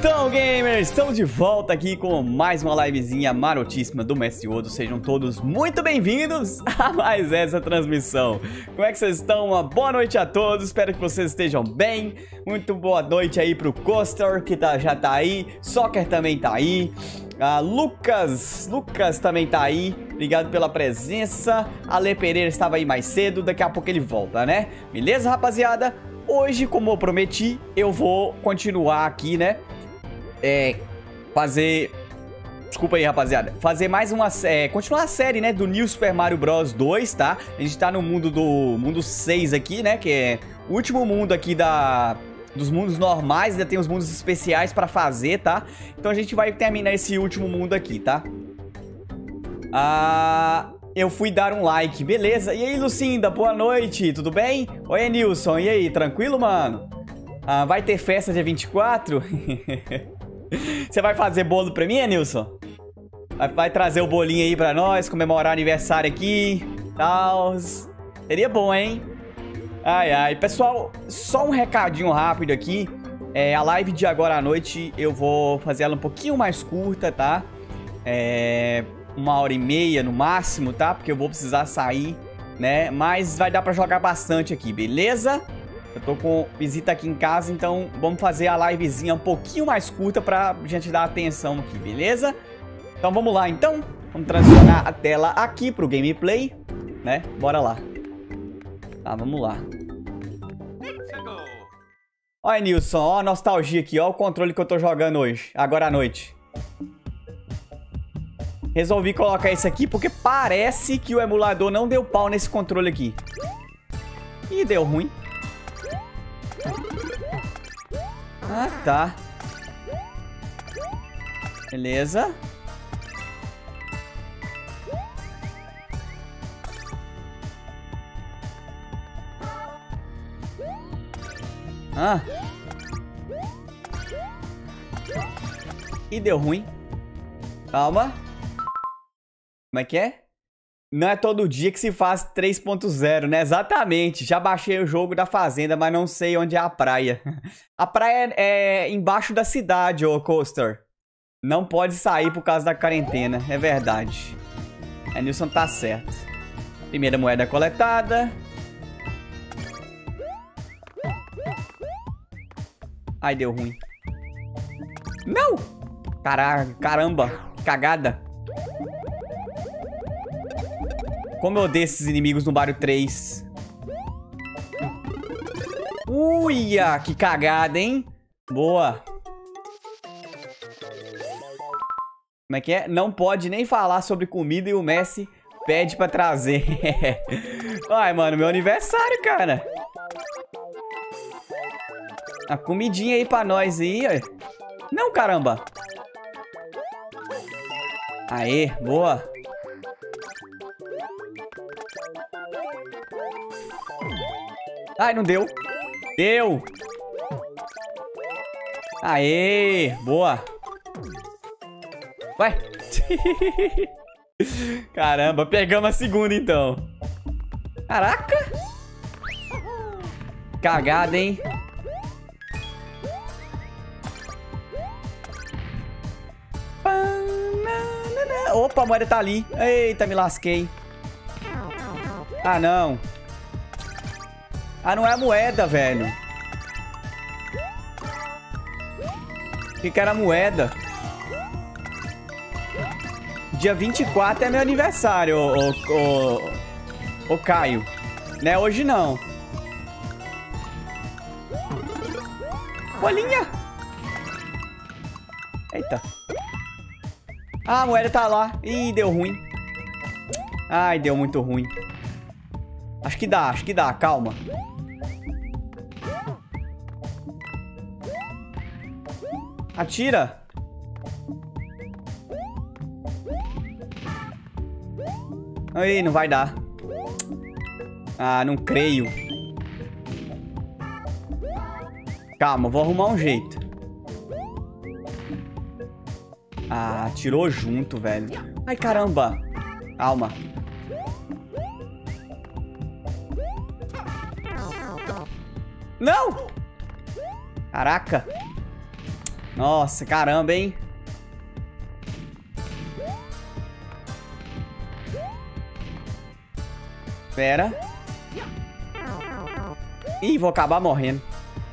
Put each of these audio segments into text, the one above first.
Então, gamers, estamos de volta aqui com mais uma livezinha marotíssima do Mestre Odo. Sejam todos muito bem-vindos a mais essa transmissão. Como é que vocês estão? Uma boa noite a todos, espero que vocês estejam bem. Muito boa noite aí pro Coaster, que já tá aí. Soccer também tá aí. Lucas também tá aí. Obrigado pela presença. Ale Pereira estava aí mais cedo, daqui a pouco ele volta, né? Beleza, rapaziada? Hoje, como eu prometi, eu vou continuar aqui, né? Desculpa aí, rapaziada. Fazer mais uma... continuar a série, né? Do New Super Mario Bros 2, tá? A gente tá no mundo 6 aqui, né? Que é o último mundo aqui dos mundos normais. Ainda tem os mundos especiais pra fazer, tá? Então a gente vai terminar esse último mundo aqui, tá? Eu fui dar um like, beleza? E aí, Lucinda, boa noite, tudo bem? Oi, Nilson, e aí, tranquilo, mano? Vai ter festa dia 24? Você vai fazer bolo pra mim, Nilson? Vai trazer o bolinho aí pra nós, comemorar aniversário aqui, tal. Seria bom, hein? Ai, pessoal, só um recadinho rápido aqui. A live de agora à noite eu vou fazer ela um pouquinho mais curta, tá? 1h30 no máximo, tá? Porque eu vou precisar sair, né? Mas vai dar pra jogar bastante aqui, beleza? Eu tô com visita aqui em casa, então vamos fazer a livezinha um pouquinho mais curta pra gente dar atenção aqui, beleza? Então vamos lá, então. Vamos transicionar a tela aqui pro gameplay, né? Bora lá. Tá, vamos lá. Olha, Nilson, ó a nostalgia aqui, ó o controle que eu tô jogando hoje, agora à noite. Resolvi colocar esse aqui porque parece que o emulador não deu pau nesse controle aqui. Ih, deu ruim. Tá. Beleza. Ih, deu ruim. Calma. Como é que é? Não é todo dia que se faz 3.0, né? Exatamente. Já baixei o jogo da Fazenda, mas não sei onde é a praia. A praia é embaixo da cidade, ô Coaster. Não pode sair por causa da quarentena. É verdade. A Nilson tá certo. Primeira moeda coletada. Ai, deu ruim. Não! Caramba. Que cagada. Como eu odeio esses inimigos no Mario 3. Uia, que cagada, hein? Boa. Como é que é? Não pode nem falar sobre comida e o Messi pede pra trazer. Ai, mano, meu aniversário, cara. A comidinha aí pra nós aí, ó. Não, caramba. Aê, boa. Ai, não deu. Deu. Aê, boa. Vai. Caramba, pegamos a segunda então. Caraca. Cagada, hein? Opa, a moeda tá ali. Eita, me lasquei. Não. Não é a moeda, velho. O que era a moeda? Dia 24 é meu aniversário, ô Caio. Né? Hoje não. Bolinha. Eita. A moeda tá lá. Ih, deu ruim. Ai, deu muito ruim. Acho que dá, calma. Atira. Ai, não vai dar. Não creio. Calma, vou arrumar um jeito. Tirou junto, velho. Ai, caramba. Calma. Não! Caraca. Nossa, caramba, hein? Pera. Ih, vou acabar morrendo.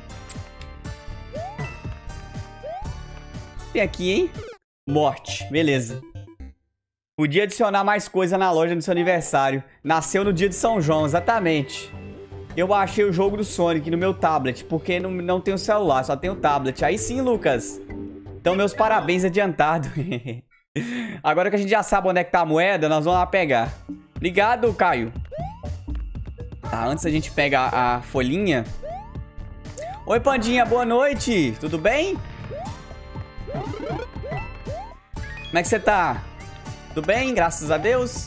Tem aqui, hein? Morte. Beleza. Podia adicionar mais coisa na loja do seu aniversário. Nasceu no dia de São João, exatamente. Eu baixei o jogo do Sonic no meu tablet, porque não tenho celular, só tenho tablet. Aí sim, Lucas. Então, meus parabéns adiantado. Agora que a gente já sabe onde é que tá a moeda, nós vamos lá pegar. Obrigado, Caio. Tá, antes a gente pega a folhinha. Oi, Pandinha, boa noite. Tudo bem? Como é que você tá? Tudo bem? Graças a Deus.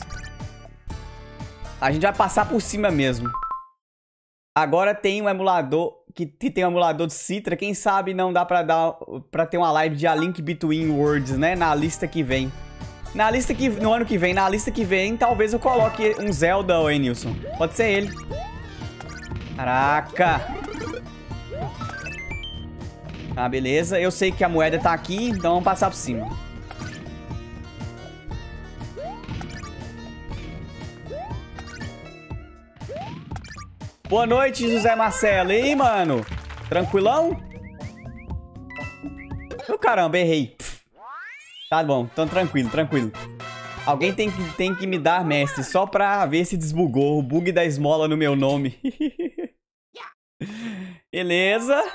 A gente vai passar por cima mesmo. Agora tem um emulador que tem um emulador de Citra. Quem sabe não dá pra ter uma live de A Link Between Worlds, né? Na lista que vem. No ano que vem, na lista que vem, talvez eu coloque um Zelda, ô Enilson. Pode ser ele. Caraca. Ah, beleza. Eu sei que a moeda tá aqui, então vamos passar por cima. Boa noite, José Marcelo. E aí, mano? Tranquilão? Oh, caramba, errei. Tá bom, então tranquilo, tranquilo. Alguém tem que me dar, mestre, só pra ver se desbugou o bug da esmola no meu nome. Beleza.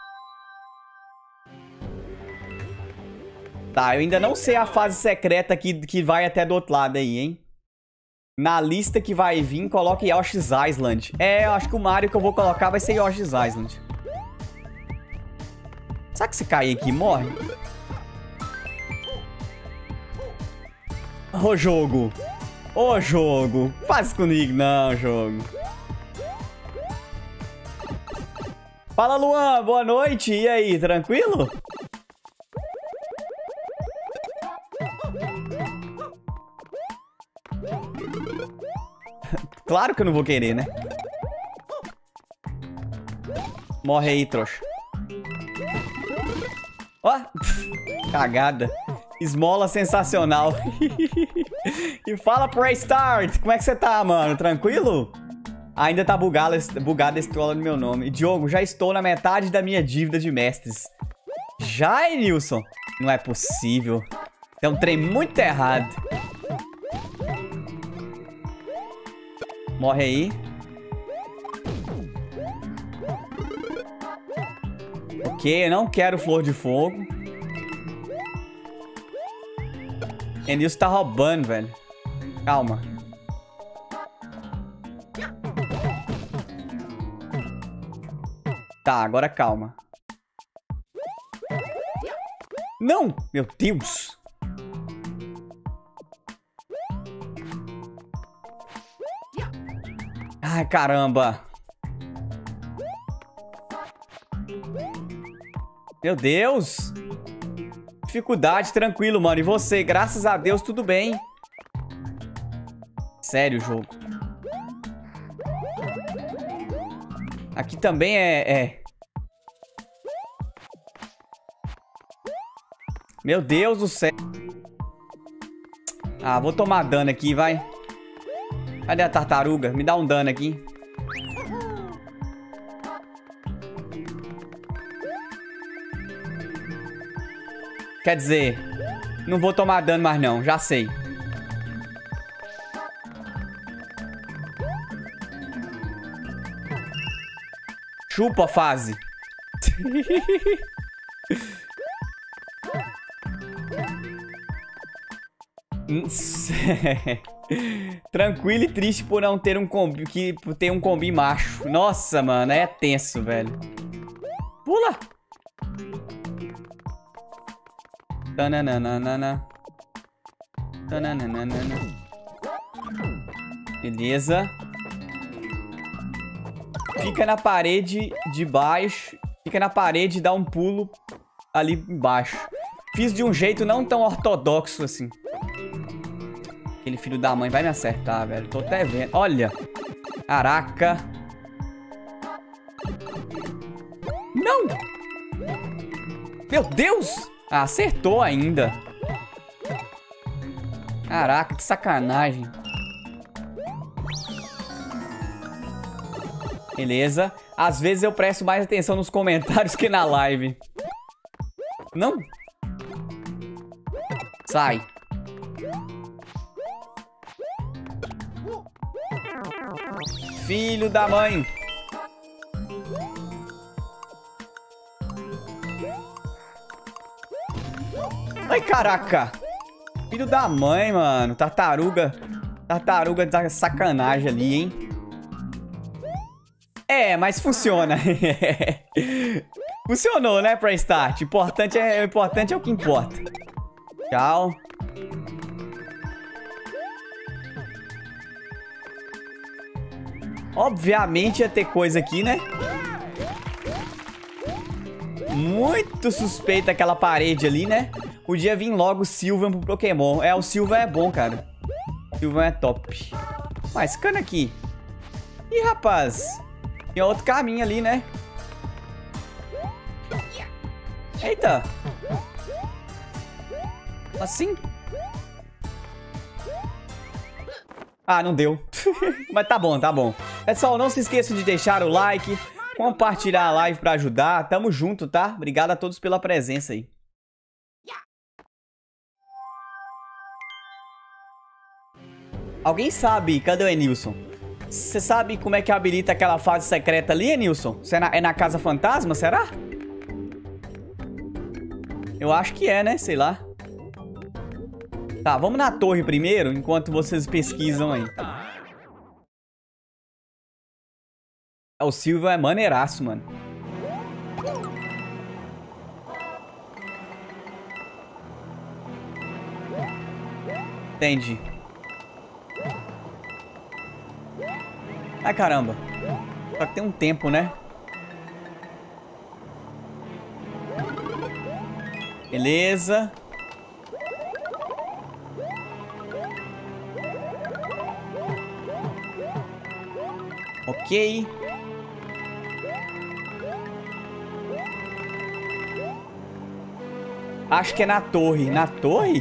Tá, eu ainda não sei a fase secreta que vai até do outro lado aí, hein? Na lista que vai vir, coloque Yoshi's Island. É, eu acho que o Mario que eu vou colocar vai ser Yoshi's Island. Será que se cair aqui, morre? Ô, jogo. Ô, jogo. Faz comigo não, jogo. Fala, Luan. Boa noite. E aí, tranquilo? Claro que eu não vou querer, né? Morre aí, trouxa. Ó, cagada. Esmola sensacional. E fala pro Restart. Como é que você tá, mano? Tranquilo? Ainda tá bugada esse troll no meu nome. Diogo, já estou na metade da minha dívida de mestres. Já, Enilson? Não é possível. Tem um trem muito errado. Morre aí. Ok, eu não quero flor de fogo. Enilson tá roubando, velho. Calma. Tá, agora calma. Não! Meu Deus! Ai, caramba. Meu Deus. Dificuldade, tranquilo, mano. E você? Graças a Deus, tudo bem. Sério, jogo. Aqui também é... Meu Deus do céu. Ah, vou tomar dano aqui, vai. Cadê a tartaruga? Me dá um dano aqui. Quer dizer, não vou tomar dano mais não, já sei. Chupa a fase. Tranquilo e triste por não ter um combi, por ter um combi macho. Nossa, mano, é tenso, velho. Pula. Tananana. Tananana. Beleza. Fica na parede de baixo. Fica na parede e dá um pulo ali embaixo. Fiz de um jeito não tão ortodoxo assim. Aquele filho da mãe vai me acertar, velho. Tô até vendo. Olha. Caraca. Não! Meu Deus! Ah, acertou ainda. Caraca, que sacanagem. Beleza. Às vezes eu presto mais atenção nos comentários que na live. Não. Sai. Filho da mãe. Ai, caraca. Filho da mãe, mano. Tartaruga. Tartaruga da sacanagem ali, hein? É, mas funciona. Funcionou, né, pra start. O importante é o que importa. Tchau. Obviamente ia ter coisa aqui, né? Muito suspeita aquela parede ali, né? Podia vir logo o Sylvan pro Pokémon. É, o Sylvan é bom, cara. O Sylvan é top. Mas, cana aqui. Ih, rapaz. Tem outro caminho ali, né? Eita. Assim? Ah, não deu. Mas tá bom, tá bom. Pessoal, não se esqueça de deixar o like, compartilhar a live pra ajudar. Tamo junto, tá? Obrigado a todos pela presença aí. Alguém sabe? Cadê o Enilson? Você sabe como é que habilita aquela fase secreta ali, Enilson? É na Casa Fantasma, será? Eu acho que é, né? Sei lá. Tá, vamos na torre primeiro, enquanto vocês pesquisam aí. O Sylvan é maneiraço, mano. Entendi. Ai, caramba. Só que tem um tempo, né? Beleza. Ok. Acho que é na torre. Na torre?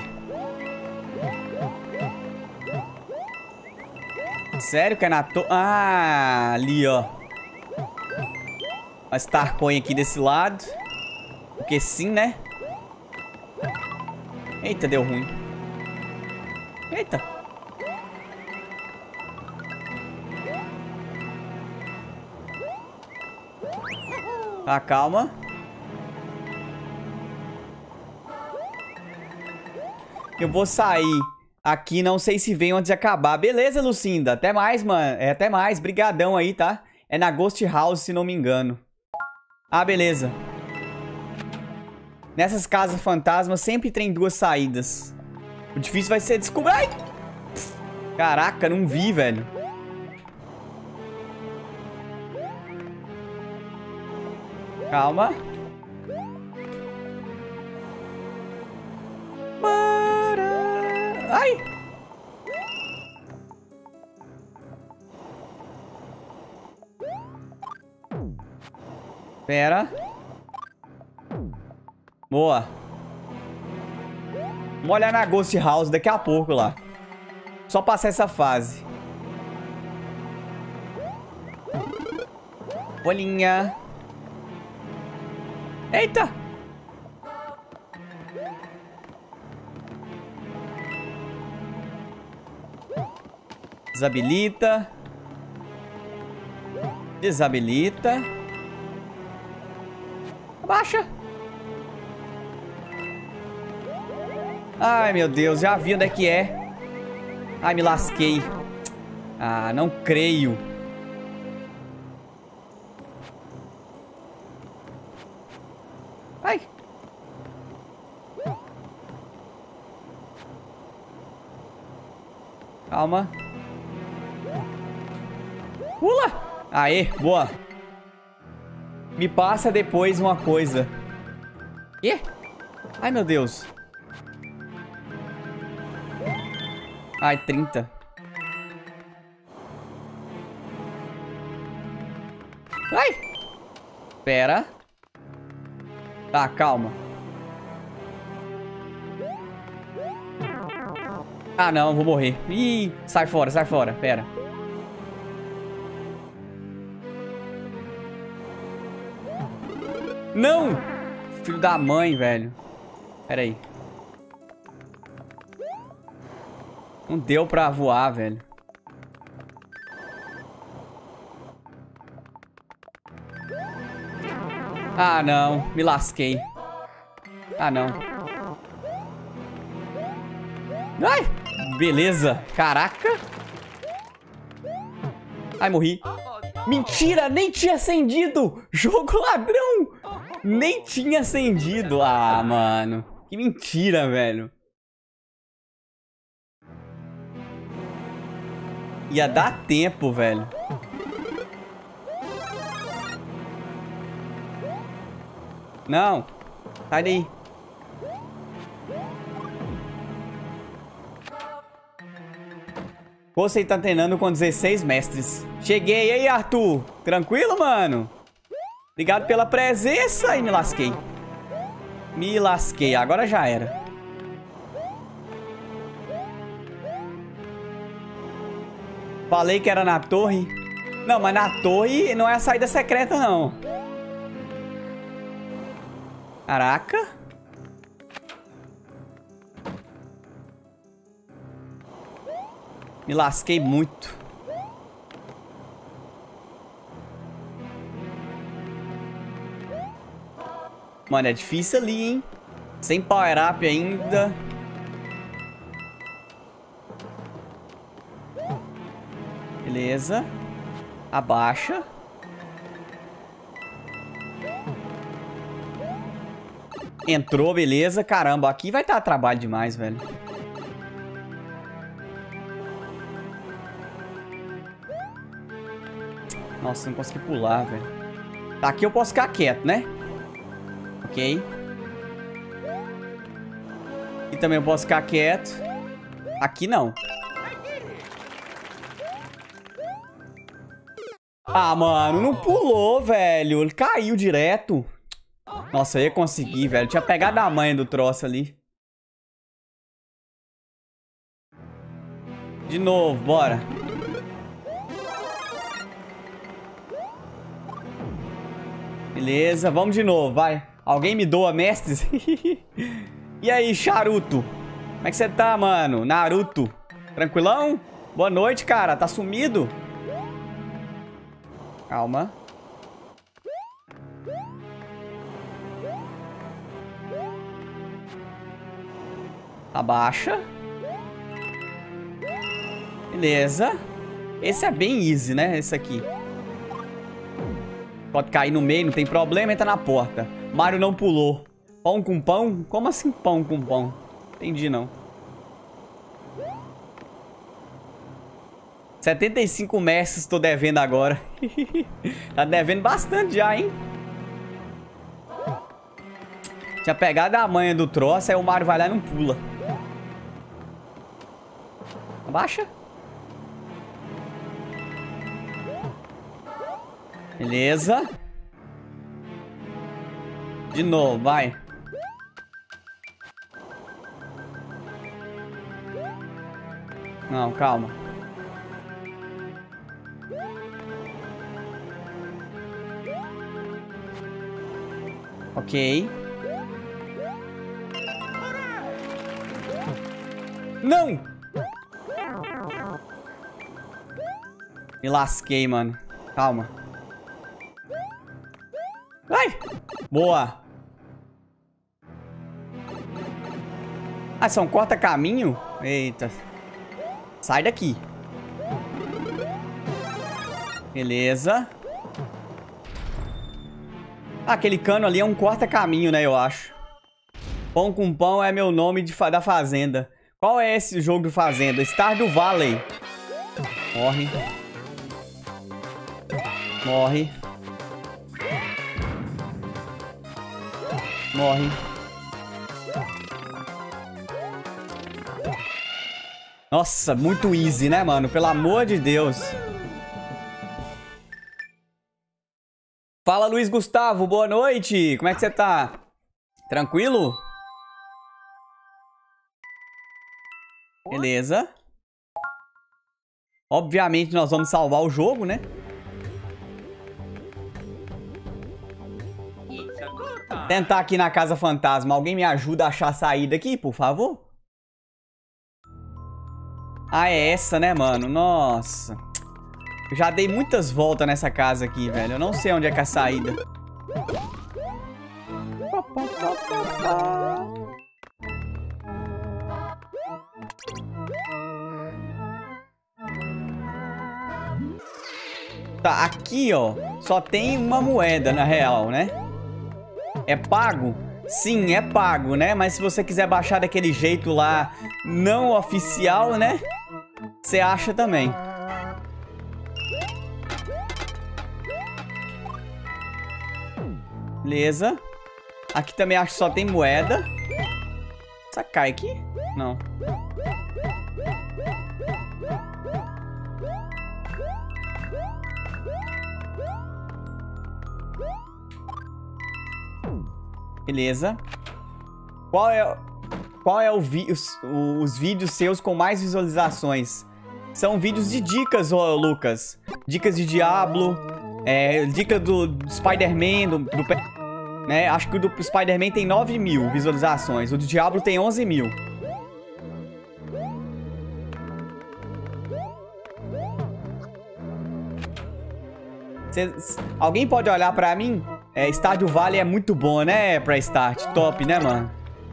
Sério que é na torre? Ah, ali, ó. Uma Starcoin aqui desse lado. Porque sim, né? Eita, deu ruim. Eita. Tá, calma. Eu vou sair aqui, não sei se vem antes de acabar. Beleza, Lucinda. Até mais, mano. É, até mais. Brigadão aí, tá? É na Ghost House, se não me engano. Ah, beleza. Nessas casas fantasmas sempre tem duas saídas. O difícil vai ser descobrir... Ai! Caraca, não vi, velho. Calma. Ai! Pera. Boa. Vamos olhar na Ghost House daqui a pouco lá. Só passar essa fase. Bolinha. Eita! Desabilita. Desabilita. Abaixa. Ai, meu Deus. Já vi onde é que é. Ai, me lasquei. Ah, não creio. Ai. Calma. Pula! Aê, boa. Me passa depois uma coisa. Quê? Ai, meu Deus. Ai, 30. Ai! Pera. Tá, calma. Ah, não, vou morrer. Ih, sai fora, pera. Não! Filho da mãe, velho. Pera aí. Não deu pra voar, velho. Ah, não. Me lasquei. Ah, não. Ai! Beleza. Caraca. Ai, morri. Mentira, nem tinha acendido. Jogo ladrão. Nem tinha acendido. Ah, mano. Que mentira, velho. Ia dar tempo, velho. Não. Sai daí. Você tá treinando com 16 mestres. Cheguei, aí, Arthur. Tranquilo, mano? Obrigado pela presença. E me lasquei. Me lasquei. Agora já era. Falei que era na torre. Não, mas na torre não é a saída secreta, não. Caraca. Me lasquei muito. Mano, é difícil ali, hein? Sem power up ainda. Beleza. Abaixa. Entrou, beleza. Caramba, aqui vai estar trabalho demais, velho. Nossa, não consegui pular, velho. Tá, aqui eu posso ficar quieto, né? Ok. E também eu posso ficar quieto. Aqui não. Ah, mano, não pulou, velho. Ele caiu direto. Nossa, eu ia conseguir, velho. Tinha pegado a manha do troço ali. De novo, bora. Beleza, vamos de novo, vai. Alguém me doa, mestres? E aí, charuto? Como é que você tá, mano? Naruto. Tranquilão? Boa noite, cara. Tá sumido? Calma. Abaixa. Beleza. Esse é bem easy, né? Esse aqui. Pode cair no meio, não tem problema, entra na porta. Mario não pulou. Pão com pão? Como assim pão com pão? Entendi, não. 75 mestres tô devendo agora. Tá devendo bastante já, hein? Tinha pegado a manha do troço, aí o Mario vai lá e não pula. Abaixa. Beleza. De novo, vai. Não, calma. Ok. Não! Me lasquei, mano. Calma. Ai! Boa! Ah, são corta-caminho? Eita. Sai daqui. Beleza. Ah, aquele cano ali é um corta-caminho, né, eu acho. Pão com pão é meu nome da fazenda. Qual é esse jogo de fazenda? Stardew Valley. Morre. Morre. Morre. Nossa, muito easy, né, mano? Pelo amor de Deus. Fala, Luiz Gustavo. Boa noite. Como é que você tá? Tranquilo? Beleza. Obviamente nós vamos salvar o jogo, né? Tentar aqui na casa fantasma. Alguém me ajuda a achar a saída aqui, por favor? Ah, é essa, né, mano? Nossa. Eu já dei muitas voltas nessa casa aqui, velho. Eu não sei onde é que é a saída. Tá, aqui, ó, só tem uma moeda, na real, né? É pago? Sim, é pago, né? Mas se você quiser baixar daquele jeito lá, não oficial, né? Você acha também. Beleza. Aqui também acho que só tem moeda. Essa cai aqui? Não. Beleza. Qual é os vídeos seus com mais visualizações? São vídeos de dicas, ô Lucas. Dicas de Diablo. Dica do Spider-Man, né? Acho que o do Spider-Man tem 9 mil visualizações. O do Diablo tem 11 mil. Alguém pode olhar pra mim? Stardew Valley é muito bom, né? Pra start. Top, né, mano?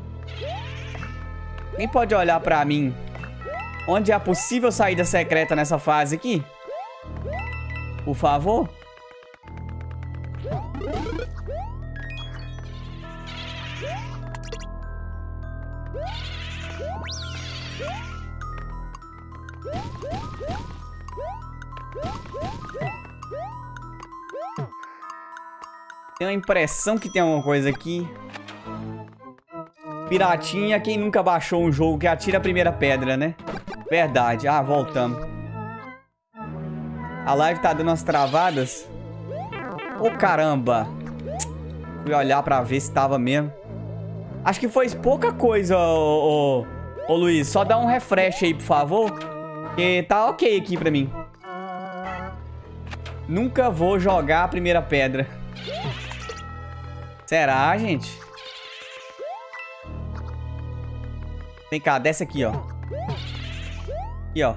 Quem pode olhar pra mim? Onde é a possível saída secreta nessa fase aqui? Por favor? Tenho a impressão que tem alguma coisa aqui. Piratinha, quem nunca baixou um jogo que atira a primeira pedra, né? Verdade. Ah, voltamos. A live tá dando umas travadas. Ô, caramba. Fui olhar pra ver se tava mesmo. Acho que foi pouca coisa, ô Luiz. Só dá um refresh aí, por favor. Que tá ok aqui pra mim. Nunca vou jogar a primeira pedra. Será, gente? Vem cá, desce aqui, ó. Aqui, ó.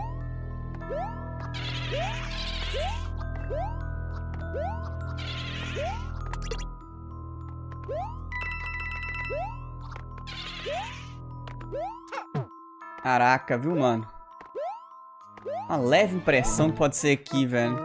Caraca, viu, mano? Uma leve impressão que pode ser aqui, velho.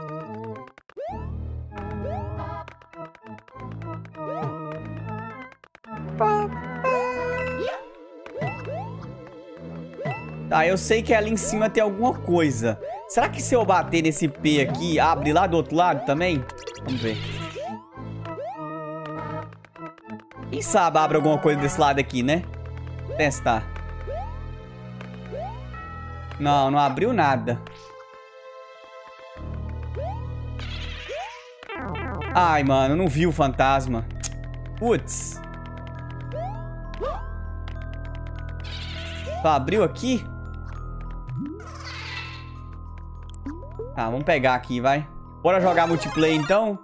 Tá, eu sei que ali em cima tem alguma coisa. Será que se eu bater nesse P aqui, abre lá do outro lado também? Vamos ver. Quem sabe abre alguma coisa desse lado aqui, né? Vou testar. Não, não abriu nada. Ai, mano, não vi o fantasma. Putz. Só abriu aqui? Tá, vamos pegar aqui, vai. Bora jogar multiplayer, então?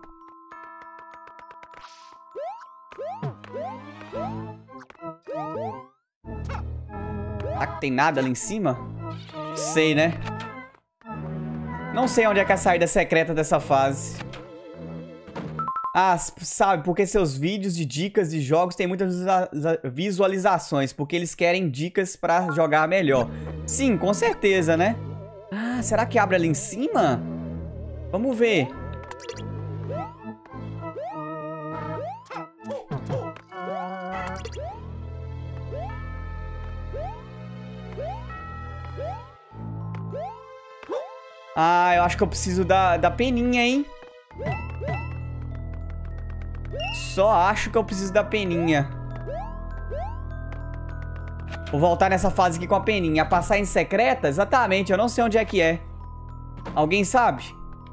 Será que tem nada ali em cima? Sei, né? Não sei onde é que é a saída secreta dessa fase. Ah, sabe, porque seus vídeos de dicas de jogos têm muitas visualizações, porque eles querem dicas pra jogar melhor. Sim, com certeza, né? Ah, será que abre ali em cima? Vamos ver. Ah, eu acho que eu preciso da peninha, hein? Só acho que eu preciso da peninha. Vou voltar nessa fase aqui com a peninha. Passar em secreta? Exatamente, eu não sei onde é que é. Alguém sabe?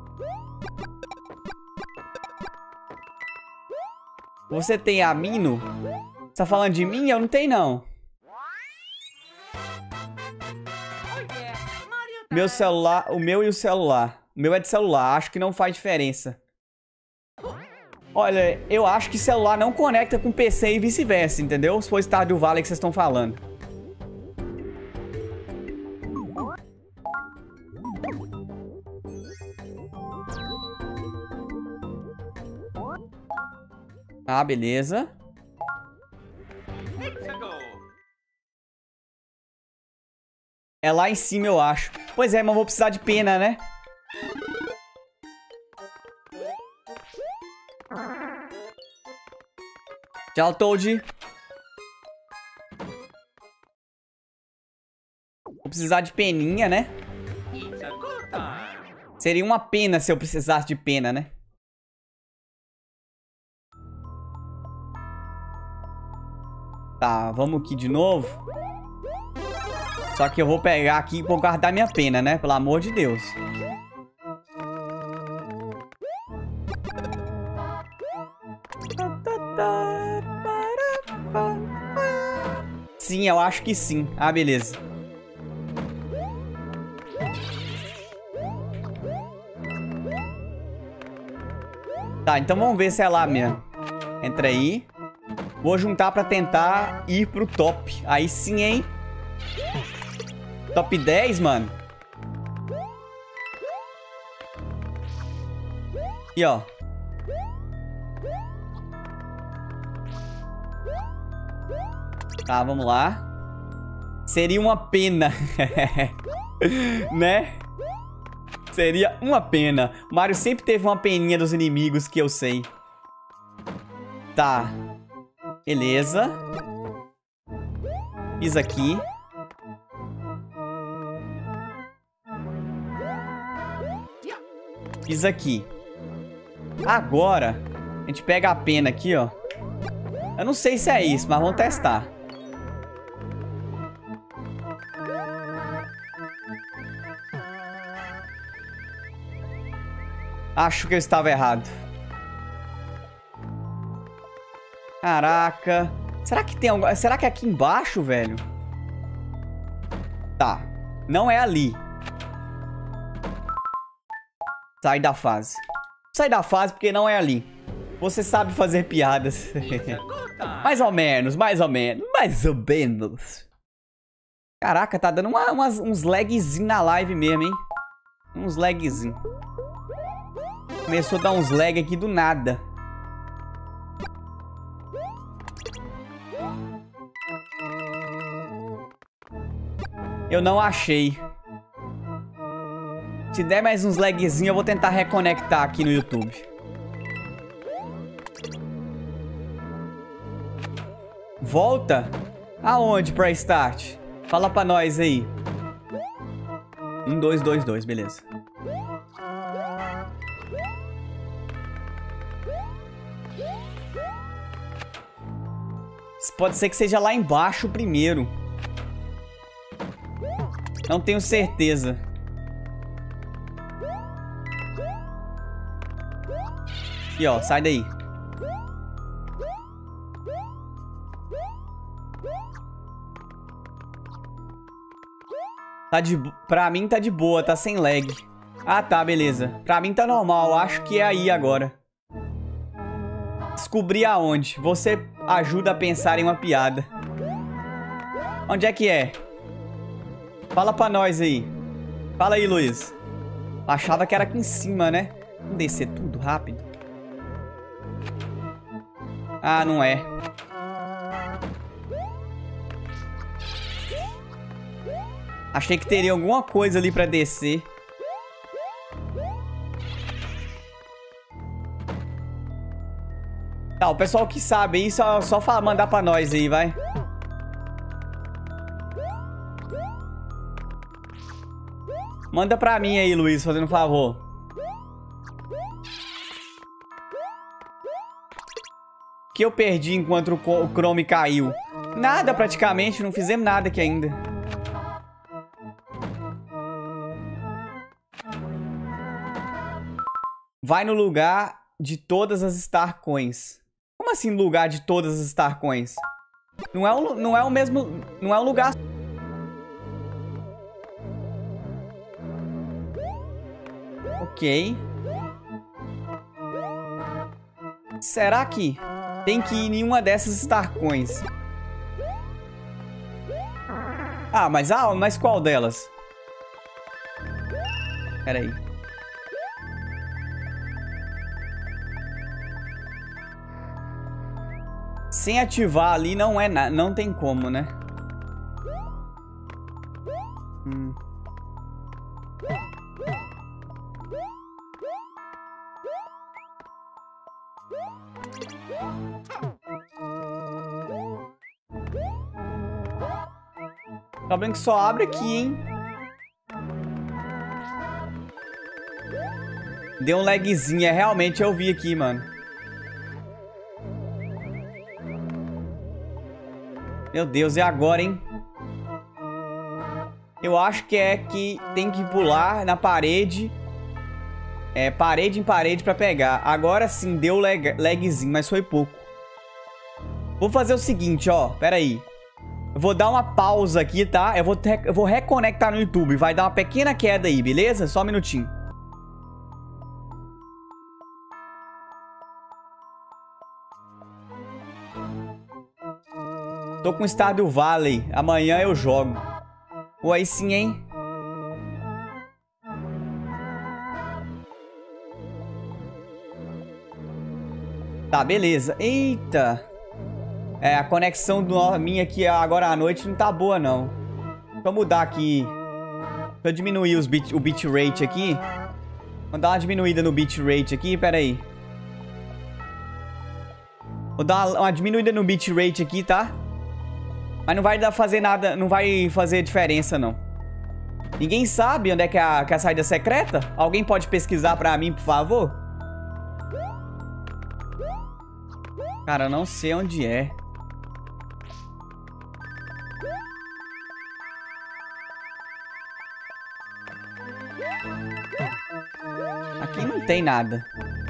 Você tem amino? Você tá falando de mim? Eu não tenho, não. Meu celular, o meu e o celular. O meu é de celular, acho que não faz diferença. Olha, eu acho que celular não conecta com PC e vice-versa, entendeu? Se for Stardew Valley que vocês estão falando. Ah, beleza. É lá em cima, eu acho. Pois é, mas eu vou precisar de pena, né? Tchau, Toad. Vou precisar de peninha, né? Seria uma pena se eu precisasse de pena, né? Tá, vamos aqui de novo. Só que eu vou pegar aqui e vou guardar minha pena, né? Pelo amor de Deus. Sim, eu acho que sim. Ah, beleza. Tá, então vamos ver se é lá mesmo. Entra aí. Vou juntar pra tentar ir pro top. Aí sim, hein? Top 10, mano. Aqui, ó. Tá, vamos lá. Seria uma pena. Né? Seria uma pena. O Mario sempre teve uma peninha dos inimigos que eu sei. Tá. Beleza. Pisa aqui. Pisa aqui. Agora, a gente pega a pena aqui, ó. Eu não sei se é isso, mas vamos testar. Acho que eu estava errado. Caraca. Será que tem algum... Será que é aqui embaixo, velho? Tá. Não é ali. Sai da fase. Sai da fase porque não é ali. Você sabe fazer piadas. Mais ou menos, mais ou menos. Mais ou menos. Caraca, tá dando uns lagzinho na live mesmo, hein? Uns lagzinho. Começou a dar uns lag aqui do nada. Eu não achei. Se der mais uns lagzinhos, eu vou tentar reconectar aqui no YouTube. Volta? Aonde pra start? Fala pra nós aí. 1, 2, 2, 2, beleza. Pode ser que seja lá embaixo primeiro. Não tenho certeza. Aqui, ó, sai daí. Tá de... Pra mim tá de boa, tá sem lag. Ah, tá, beleza. Pra mim tá normal, acho que é aí agora. Descobri aonde. Você ajuda a pensar em uma piada. Onde é que é? Fala pra nós aí. Fala aí, Luiz. Achava que era aqui em cima, né? Vamos descer tudo rápido. Ah, não é. Achei que teria alguma coisa ali pra descer. Tá, o pessoal que sabe aí, só mandar pra nós aí, vai. Manda pra mim aí, Luiz, fazendo um favor. O que eu perdi enquanto o Chrome caiu? Nada, praticamente. Não fizemos nada aqui ainda. Vai no lugar de todas as Star Coins. Como assim lugar de todas as Star Coins? Não é o mesmo... Não é um lugar... Ok. Será que tem que ir em uma dessas Star Coins? Ah, mas qual delas? Pera aí. Sem ativar ali não é nada, não tem como, né? Tá vendo que só abre aqui, hein? Deu um lagzinho, realmente eu vi aqui, mano. Meu Deus, e agora, hein? Eu acho que é que tem que pular na parede. É, parede em parede pra pegar. Agora sim, deu lagzinho, mas foi pouco. Vou fazer o seguinte, ó. Pera aí. Eu vou dar uma pausa aqui, tá? Eu vou reconectar no YouTube. Vai dar uma pequena queda aí, beleza? Só um minutinho. Tô com o Stardew Valley. Amanhã eu jogo. Ou aí sim, hein? Tá, beleza. Eita. É, a conexão minha aqui agora à noite não tá boa, não. Deixa eu mudar aqui. Deixa eu diminuir o bitrate aqui. Vou dar uma diminuída no bitrate aqui, pera aí. Vou dar uma diminuída no bitrate aqui, tá? Mas não vai fazer nada, não vai fazer diferença, não. Ninguém sabe onde é que é a saída secreta? Alguém pode pesquisar pra mim, por favor? Cara, eu não sei onde é. Aqui não tem nada.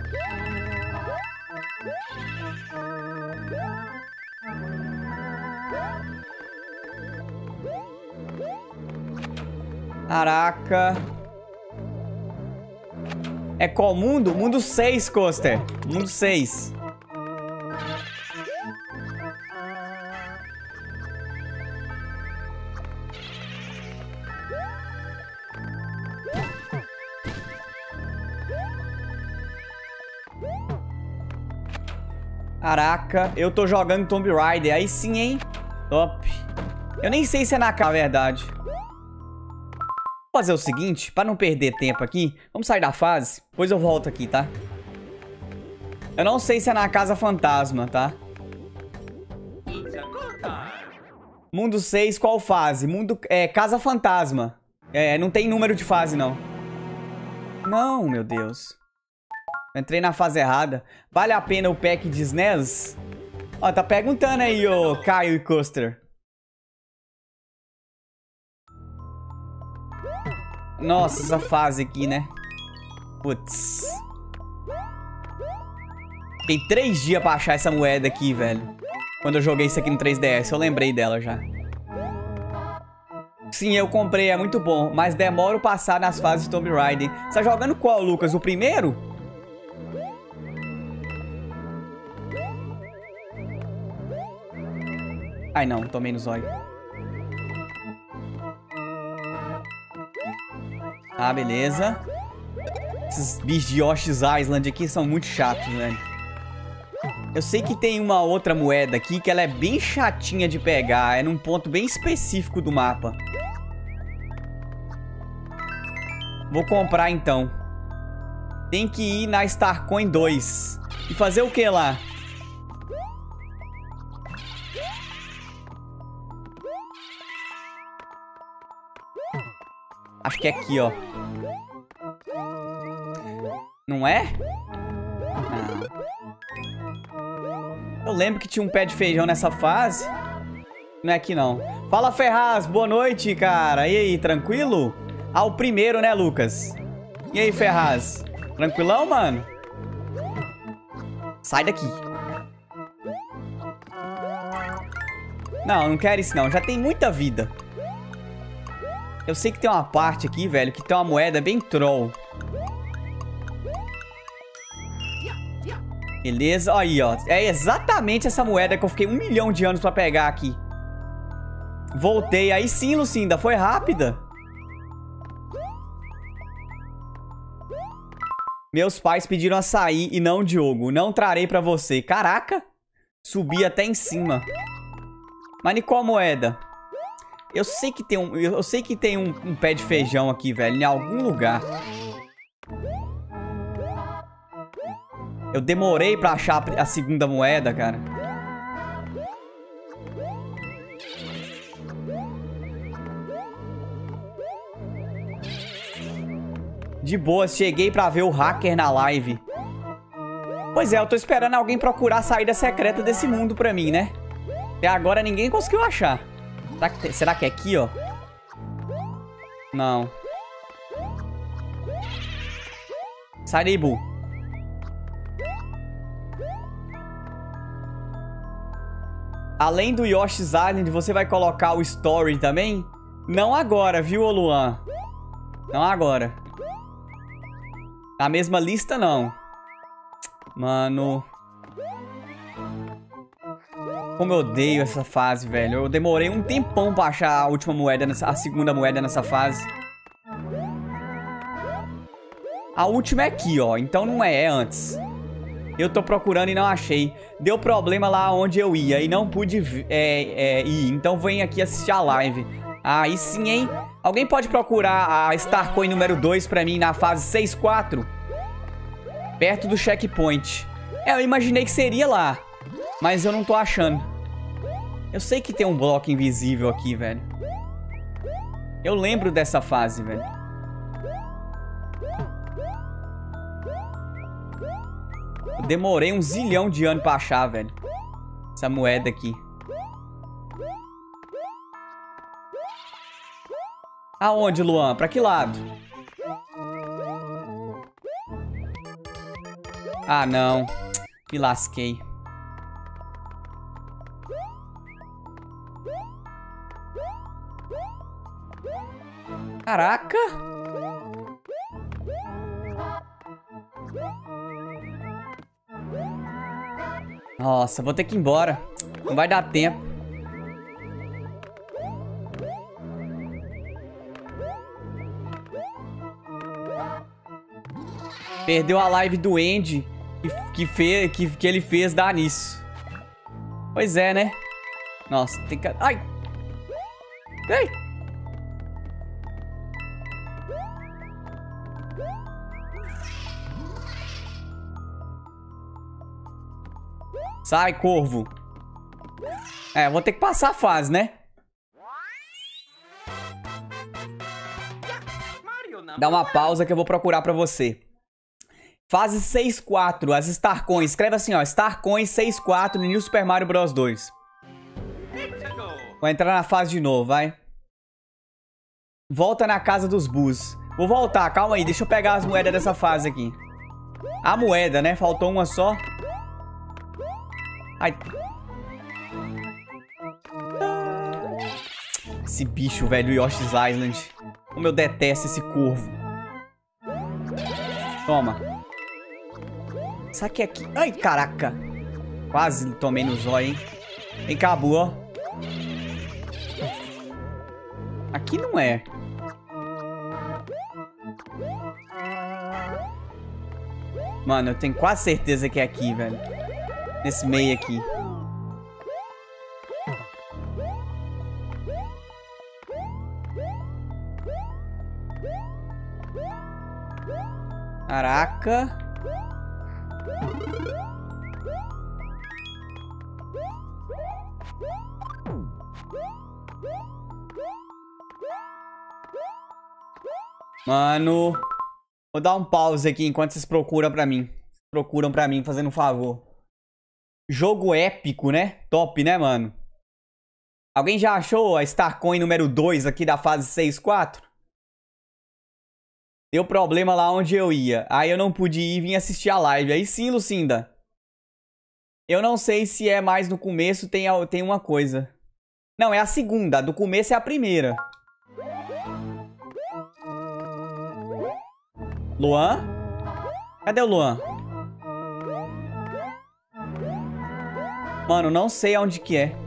Caraca. É qual mundo? Mundo 6, Coaster. Mundo 6. Caraca, eu tô jogando Tomb Raider. Aí sim, hein? Top. Eu nem sei se é na verdade. Vou fazer o seguinte, pra não perder tempo aqui, vamos sair da fase, depois eu volto aqui, tá? Eu não sei se é na Casa Fantasma, tá? Mundo 6, qual fase? Casa Fantasma. É, não tem número de fase, não. Não, meu Deus. Entrei na fase errada. Vale a pena o pack de SNES? Ó, tá perguntando aí, ô Caio e Coaster. Nossa, essa fase aqui, né? Putz. Fiquei 3 dias pra achar essa moeda aqui, velho. Quando eu joguei isso aqui no 3DS, eu lembrei dela já. Sim, eu comprei, é muito bom. Mas demora o passar nas fases de Tomb Raider. Você tá jogando qual, Lucas? O primeiro? Ai, não, tomei no zóio. Ah, beleza. Esses bichos de Yoshi's Island aqui são muito chatos, velho. Eu sei que tem uma outra moeda aqui que ela é bem chatinha de pegar. É num ponto bem específico do mapa. Vou comprar, então. Tem que ir na Starcoin 2. E fazer o que lá? Acho que é aqui, ó. Não é? Não. Eu lembro que tinha um pé de feijão nessa fase. Não é aqui, não. Fala, Ferraz. Boa noite, cara. E aí, tranquilo? Ah, o primeiro, né, Lucas? E aí, Ferraz? Tranquilão, mano? Sai daqui. Não, não quero isso, não. Já tem muita vida. Eu sei que tem uma parte aqui, velho, que tem uma moeda bem troll. Beleza, aí, ó. É exatamente essa moeda que eu fiquei 1 milhão de anos pra pegar aqui. Voltei. Aí sim, Lucinda, foi rápida. Meus pais pediram açaí e não Diogo. Não trarei pra você. Caraca. Subi até em cima. Mas e qual moeda? Eu sei que tem um pé de feijão aqui, velho. Em algum lugar. Eu demorei pra achar a segunda moeda, cara. De boa, cheguei pra ver o hacker na live. Pois é, eu tô esperando alguém procurar a saída secreta desse mundo pra mim, né? Até agora ninguém conseguiu achar. Será que é aqui, ó? Não. Sai daí, Bu. Além do Yoshi's Island, você vai colocar o Story também? Não agora, viu, Luan? Não agora. Na mesma lista, não. Mano. Como eu odeio essa fase, velho. Eu demorei um tempão pra achar a última moeda, a segunda moeda nessa fase. A última é aqui, ó. Então não é antes. Eu tô procurando e não achei. Deu problema lá onde eu ia e não pude ir. Então vem aqui assistir a live. Aí sim, hein? Alguém pode procurar a Starcoin número 2 pra mim na fase 6-4? Perto do checkpoint. Eu imaginei que seria lá. Mas eu não tô achando. Eu sei que tem um bloco invisível aqui, velho. Eu lembro dessa fase, velho. Eu demorei um zilhão de anos pra achar, velho. Essa moeda aqui. Aonde, Luan? Pra que lado? Ah, não. Me lasquei. Caraca! Nossa, vou ter que ir embora. Não vai dar tempo. Perdeu a live do Andy que ele fez dar nisso. Pois é, né? Nossa, tem que... Ai! Ei! Sai, corvo. É, vou ter que passar a fase, né? Dá uma pausa que eu vou procurar pra você. Fase 6-4, as Starcoins. Escreve assim, ó. Starcoins 6-4 no New Super Mario Bros 2. Vou entrar na fase de novo, vai. Volta na casa dos Bus. Vou voltar, calma aí. Deixa eu pegar as moedas dessa fase aqui. A moeda, né? Faltou uma só. Ai. Esse bicho, velho, Yoshi's Island. Como eu detesto esse corvo. Toma. Saque aqui. Ai, caraca. Quase tomei no zóio, hein. Vem cá, Bu, ó. Aqui não é. Mano, eu tenho quase certeza que é aqui, velho. Nesse meio aqui. Caraca. Mano. Vou dar um pause aqui enquanto vocês procuram pra mim. Procuram pra mim, fazendo um favor. Jogo épico, né? Top, né, mano? Alguém já achou a Starcoin número 2 aqui da fase 6-4? Deu problema lá onde eu ia. Aí eu não pude ir e vim assistir a live. Aí sim, Lucinda. Eu não sei se é mais no começo, tem uma coisa. Não, é a segunda. Do começo é a primeira. Luan? Cadê o Luan? Mano, não sei aonde que é.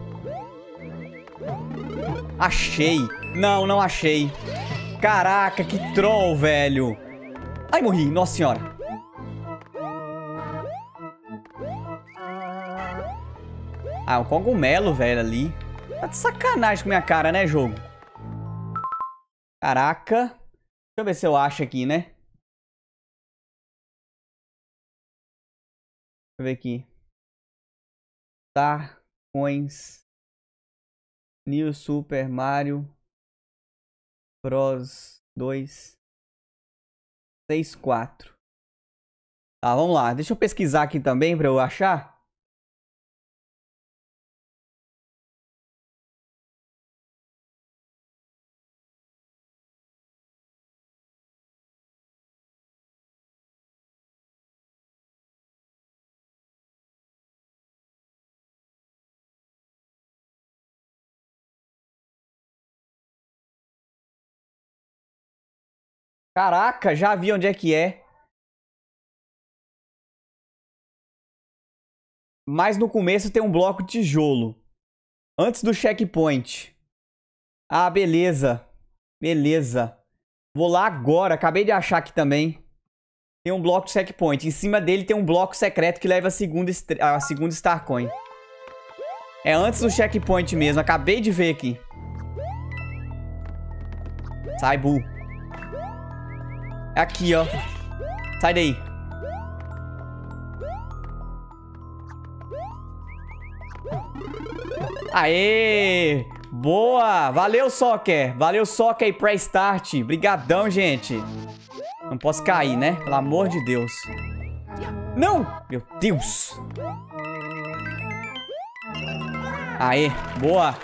Achei. Não, não achei. Caraca, que troll, velho. Ai, morri. Nossa senhora. Ah, o cogumelo, velho, ali. Tá de sacanagem com minha cara, né, jogo? Caraca. Deixa eu ver se eu acho aqui, né? Deixa eu ver aqui. Star Coins. New Super Mario Bros 2 64. Tá, vamos lá. Deixa eu pesquisar aqui também pra eu achar. Caraca, já vi onde é que é. Mas no começo tem um bloco de tijolo. Antes do checkpoint. Ah, beleza. Beleza. Vou lá agora. Acabei de achar aqui também. Tem um bloco de checkpoint. Em cima dele tem um bloco secreto que leva a segunda Star Coin. É antes do checkpoint mesmo. Acabei de ver aqui. Sai, Bu. É aqui, ó. Sai daí. Aê! Boa! Valeu, Soccer! Valeu, Soccer e pré-start. Brigadão, gente. Não posso cair, né? Pelo amor de Deus. Não! Meu Deus! Aê! Boa!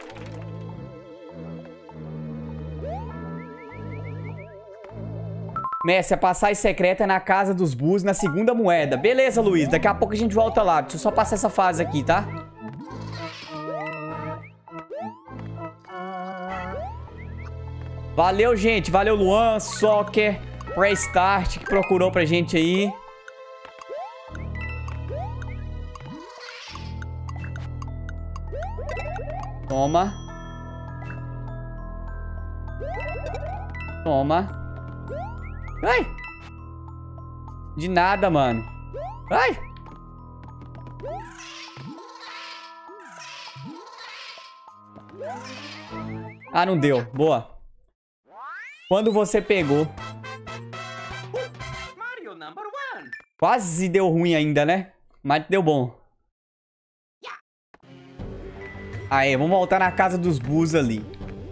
Messi, a passagem secreta é na casa dos Bus na segunda moeda. Beleza, Luiz. Daqui a pouco a gente volta lá. Deixa eu só passar essa fase aqui, tá? Valeu, gente. Valeu, Luan, Soccer, Pré-Start, que procurou pra gente aí. Toma. Toma. Ai! De nada, mano. Ai! Ah, não deu. Boa. Quando você pegou. Quase deu ruim ainda, né? Mas deu bom. Aí, vamos voltar na casa dos Bus ali.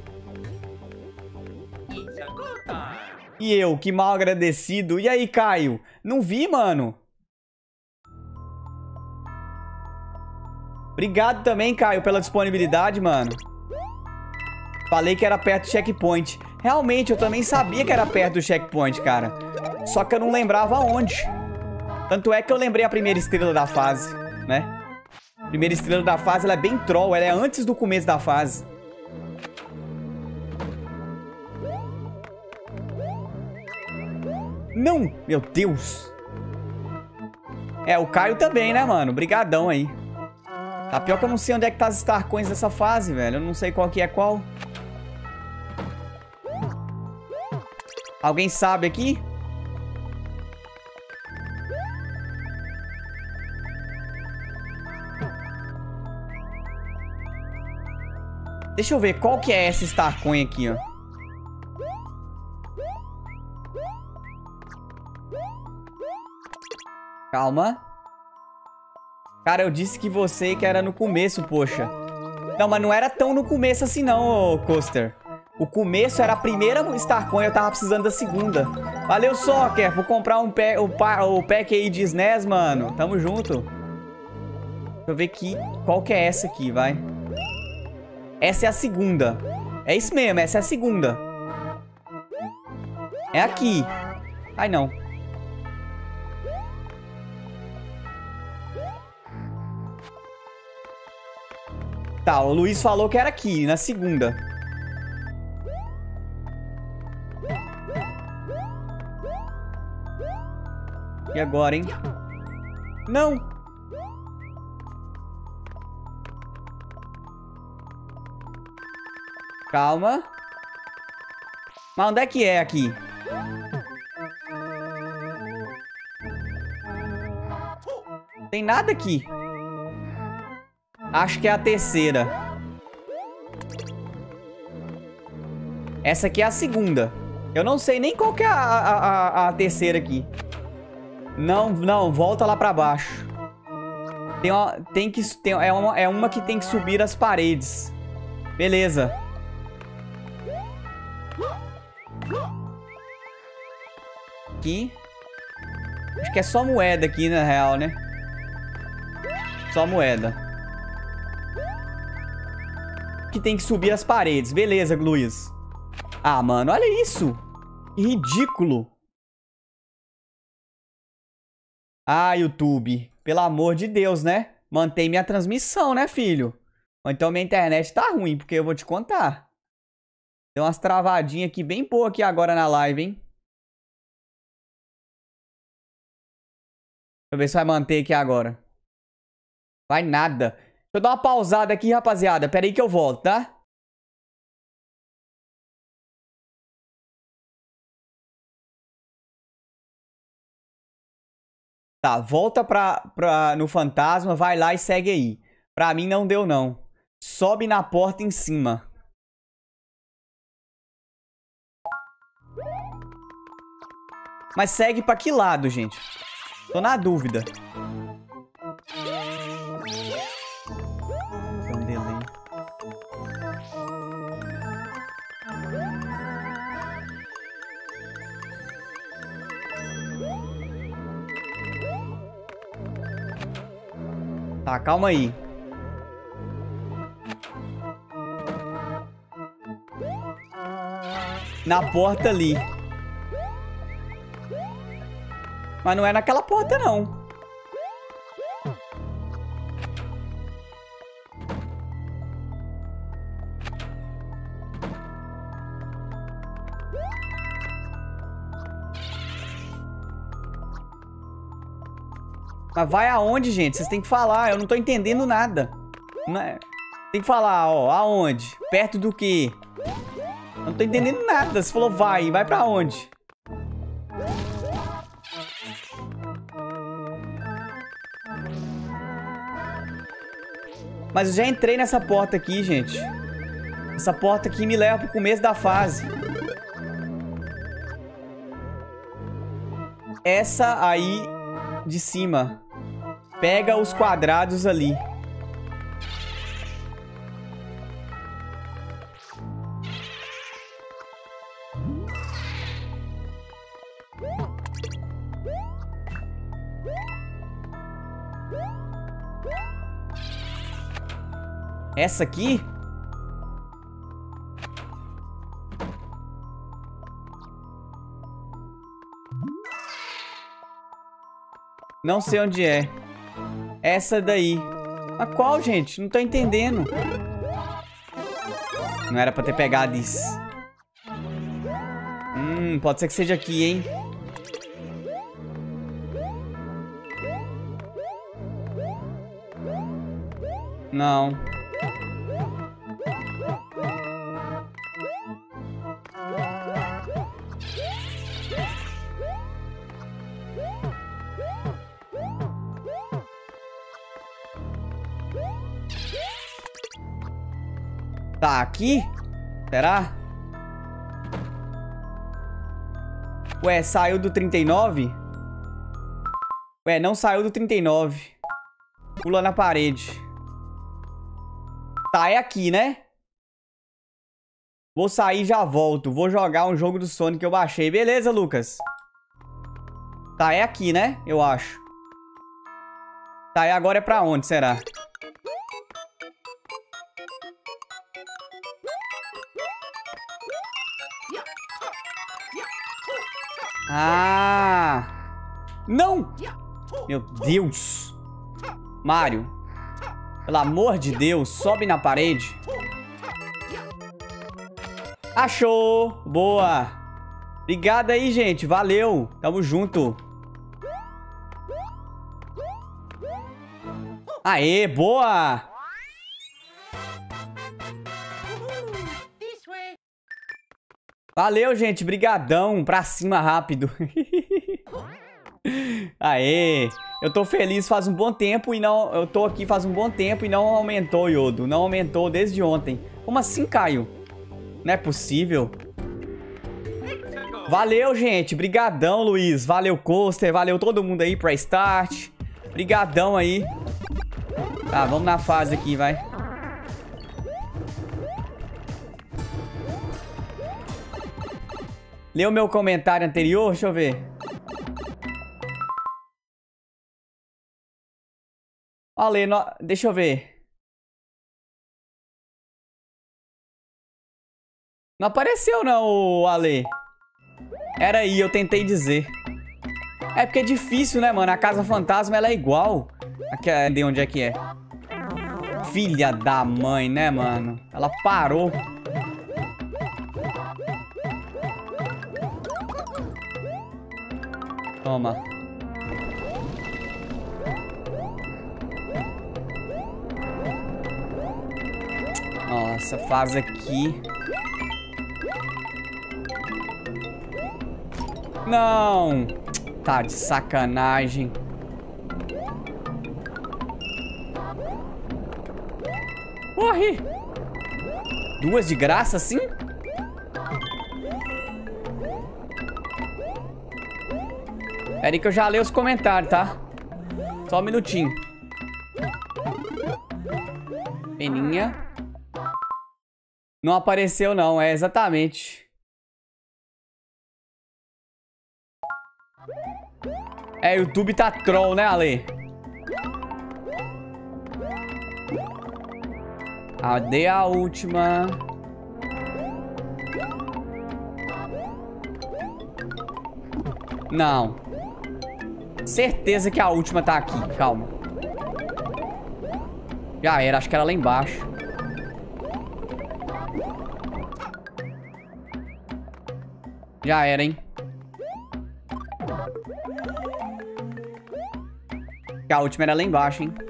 E eu, que mal agradecido. E aí, Caio? Não vi, mano. Obrigado também, Caio, pela disponibilidade, mano. Falei que era perto do checkpoint. Realmente, eu também sabia que era perto do checkpoint, cara. Só que eu não lembrava onde. Tanto é que eu lembrei a primeira estrela da fase, né? A primeira estrela da fase, ela é bem troll. Ela é antes do começo da fase. Não! Meu Deus! É, o Caio também, né, mano? Brigadão aí. Tá pior que eu não sei onde é que tá as Star Coins dessa fase, velho. Eu não sei qual que é qual. Alguém sabe aqui? Deixa eu ver qual que é essa Star Coin aqui, ó. Calma. Cara, eu disse que você que era no começo, poxa. Não, mas não era tão no começo assim não, ô Coaster. O começo era a primeira Star Coin, eu tava precisando da segunda. Valeu, Soccer, por comprar o pack aí de SNES, mano. Tamo junto. Deixa eu ver aqui, qual que é essa aqui, vai. Essa é a segunda. É isso mesmo, essa é a segunda. É aqui. Ai, não. Tá, o Luiz falou que era aqui, na segunda. E agora, hein? Não! Calma. Mas onde é que é aqui? Tem nada aqui. Acho que é a terceira. Essa aqui é a segunda. Eu não sei nem qual que é a terceira aqui. Não, não. Volta lá pra baixo. É uma que tem que subir as paredes. Beleza. Aqui. Acho que é só moeda aqui, na real, né? Só moeda. Que tem que subir as paredes. Beleza, Luiz. Ah, mano, olha isso. Que ridículo. Ah, YouTube. Pelo amor de Deus, né? Mantém minha transmissão, né, filho? Ou então minha internet tá ruim, porque eu vou te contar. Deu umas travadinhas aqui bem boas aqui agora na live, hein? Deixa eu ver se vai manter aqui agora. Vai nada. Deixa eu dar uma pausada aqui, rapaziada. Pera aí que eu volto, tá? Tá, volta no fantasma, vai lá e segue aí. Pra mim não deu, não. Sobe na porta em cima. Mas segue pra que lado, gente? Tô na dúvida. Tem um delay. Tá, calma aí. Na porta ali. Mas não é naquela porta, não. Mas vai aonde, gente? Vocês têm que falar. Eu não tô entendendo nada. Não é... Tem que falar, ó. Aonde? Perto do quê? Eu não tô entendendo nada. Você falou vai. Vai pra onde? Mas eu já entrei nessa porta aqui, gente. Essa porta aqui me leva pro começo da fase. Essa aí de cima. Pega os quadrados ali. Essa aqui? Não sei onde é. Essa daí. Mas qual, gente? Não tô entendendo. Não era pra ter pegado isso. Pode ser que seja aqui, hein? Não. Tá aqui? Será? Ué, saiu do 39? Ué, não saiu do 39. Pula na parede. Tá, é aqui, né? Vou sair e já volto. Vou jogar um jogo do Sonic que eu baixei. Beleza, Lucas? Tá, é aqui, né? Eu acho. Tá, e agora é pra onde, será? Ah! Não! Meu Deus! Mario, pelo amor de Deus, sobe na parede. Achou! Boa! Obrigado aí, gente. Valeu! Tamo junto. Aê, boa! Valeu, gente. Brigadão. Pra cima rápido. Aê. Eu tô feliz faz um bom tempo e não... Eu tô aqui faz um bom tempo e não aumentou, Yodo. Não aumentou desde ontem. Como assim, Caio? Não é possível. Valeu, gente. Brigadão, Luiz. Valeu, Coaster. Valeu todo mundo aí pra start. Brigadão aí. Tá, vamos na fase aqui, vai. Leu meu comentário anterior? Deixa eu ver. Ale, deixa eu ver. Não apareceu não, Ale. Era aí, eu tentei dizer. É porque é difícil, né, mano? A Casa Fantasma, ela é igual. Aqui, de onde é que é? Filha da mãe, né, mano? Ela parou. Toma. Nossa, faz aqui. Não. Tá de sacanagem. Morri. Duas de graça, assim? Pera aí que eu já leio os comentários, tá? Só um minutinho. Peninha. Não apareceu, não. É exatamente. É, o YouTube tá troll, né, Ale? Dei a última. Não. Certeza que a última tá aqui. Calma. Já era, acho que era lá embaixo. Já era, hein? Que a última era lá embaixo, hein?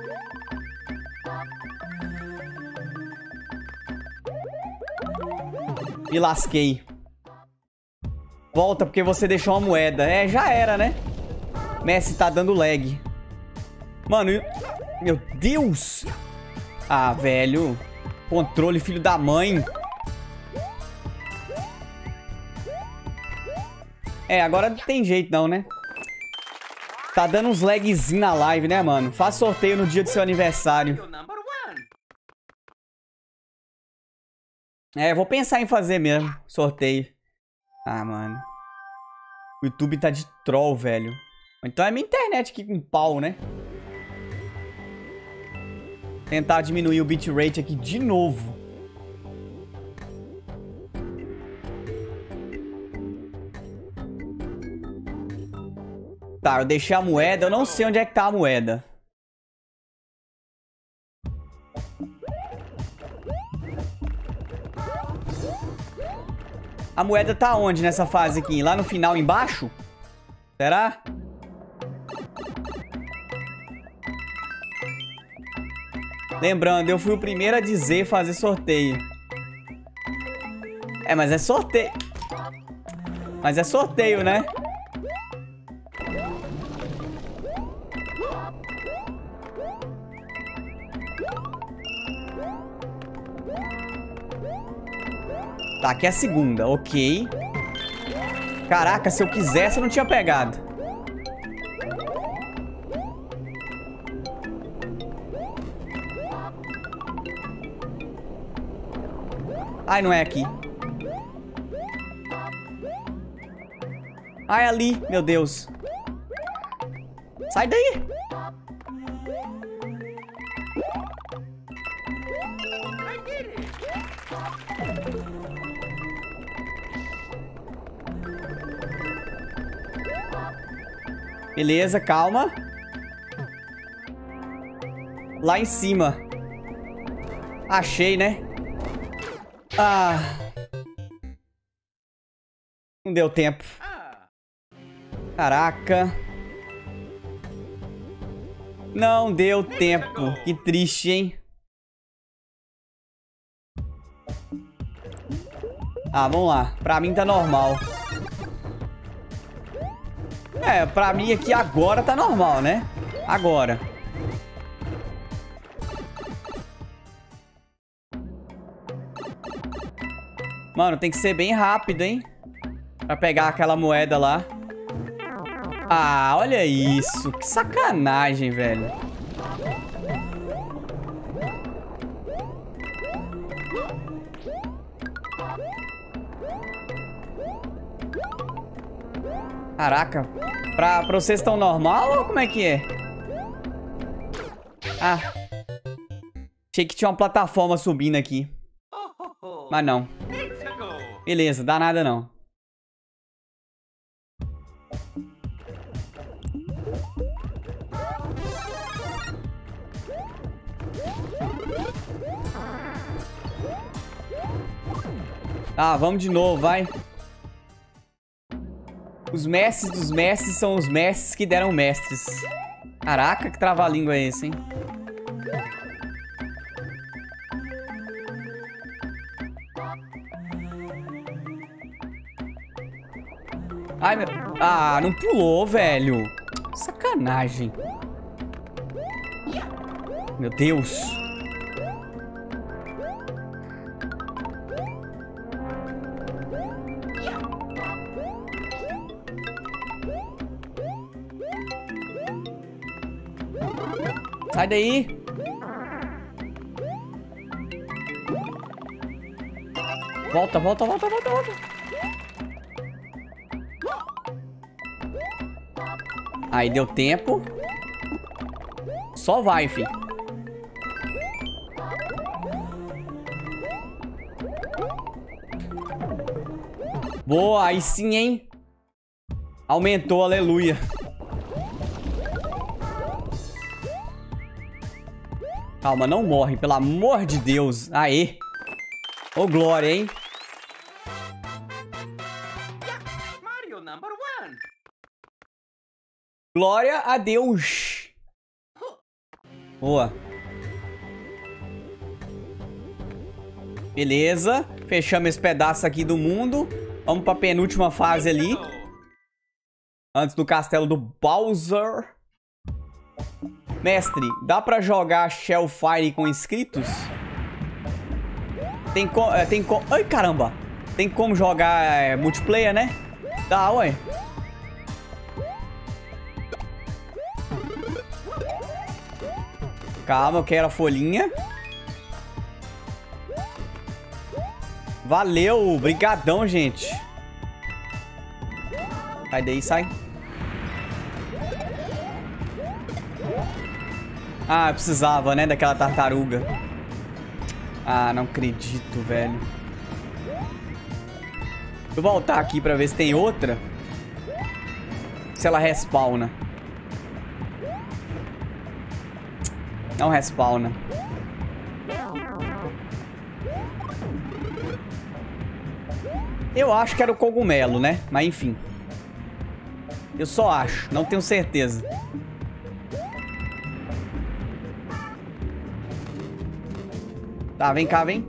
Me lasquei. Volta porque você deixou uma moeda. É, já era, né? Messi tá dando lag. Mano, meu Deus. Ah, velho. Controle, filho da mãe. É, agora não tem jeito não, né? Tá dando uns lagzinhos na live, né, mano? Faz sorteio no dia do seu aniversário. É, vou pensar em fazer mesmo. Sorteio. Ah, mano. O YouTube tá de troll, velho. Então é minha internet aqui com pau, né? Tentar diminuir o bitrate aqui de novo. Tá, eu deixei a moeda. Eu não sei onde é que tá a moeda. A moeda tá onde nessa fase aqui? Lá no final, embaixo? Será? Lembrando, eu fui o primeiro a dizer fazer sorteio. É, mas é sorteio. Mas é sorteio, né? Tá, aqui é a segunda, ok. Caraca, se eu quisesse eu não tinha pegado. Ai, não é aqui. Ai, ali, meu Deus. Sai daí. Beleza, calma. Lá em cima. Achei, né? Ah. Não deu tempo. Caraca. Não deu tempo. Que triste, hein? Ah, vamos lá. Pra mim tá normal. É, pra mim aqui agora tá normal, né? Agora. Mano, tem que ser bem rápido, hein? Pra pegar aquela moeda lá. Ah, olha isso. Que sacanagem, velho. Caraca. Pra vocês estão normal ou como é que é? Ah. Achei que tinha uma plataforma subindo aqui. Mas não. Beleza, dá nada não. Ah, vamos de novo, vai. Os mestres dos mestres são os mestres que deram mestres. Caraca, que trava-língua é esse, hein? Ai, meu... Ah, não pulou, velho. Sacanagem. Meu Deus. Sai daí. Volta, volta, volta, volta, volta. Aí deu tempo. Só vai, fi. Boa, aí sim, hein? Aumentou, aleluia. Calma, não morre, pelo amor de Deus. Aê. Ô, glória, hein? Glória a Deus. Boa. Beleza. Fechamos esse pedaço aqui do mundo. Vamos pra penúltima fase ali. Antes do castelo do Bowser. Mestre, dá pra jogar Shellfire com inscritos? Tem como... Ai, caramba. Tem como jogar multiplayer, né? Dá, ué. Calma, eu quero a folhinha. Valeu, brigadão, gente. Sai daí, sai. Ah, eu precisava, né, daquela tartaruga. Ah, não acredito, velho. Deixa eu voltar aqui pra ver se tem outra. Se ela respawna. Não respawna. Eu acho que era o cogumelo, né? Mas enfim. Eu só acho, não tenho certeza. Tá, vem cá, vem.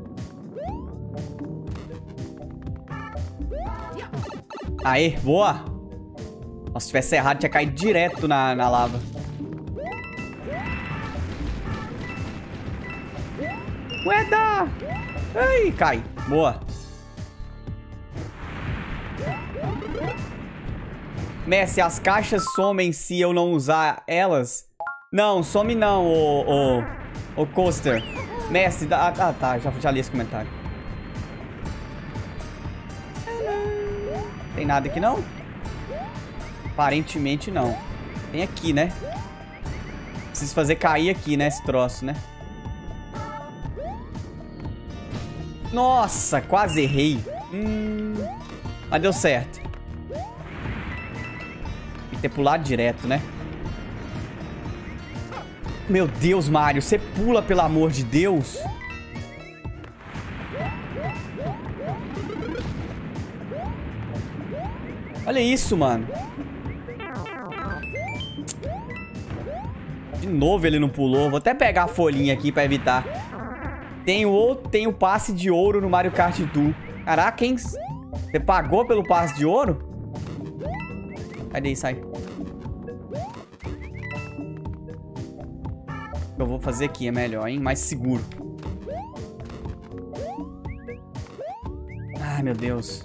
Aê, boa. Nossa, se tivesse errado, tinha caído direto na lava. Moeda! Ai, cai. Boa. Messi, as caixas somem se eu não usar elas? Não, some não, o Coaster. Messi, ah, tá, já li esse comentário. Tem nada aqui não? Aparentemente não. Tem aqui, né? Preciso fazer cair aqui, né, esse troço, né? Nossa, quase errei. Mas deu certo. Tem que ter pulado direto, né? Meu Deus, Mario, você pula, pelo amor de Deus. Olha isso, mano. De novo ele não pulou. Vou até pegar a folhinha aqui pra evitar. Tem o passe de ouro no Mario Kart 2. Caraca, hein? Você pagou pelo passe de ouro? Sai daí, sai. O que eu vou fazer aqui é melhor, hein? Mais seguro. Ai, meu Deus.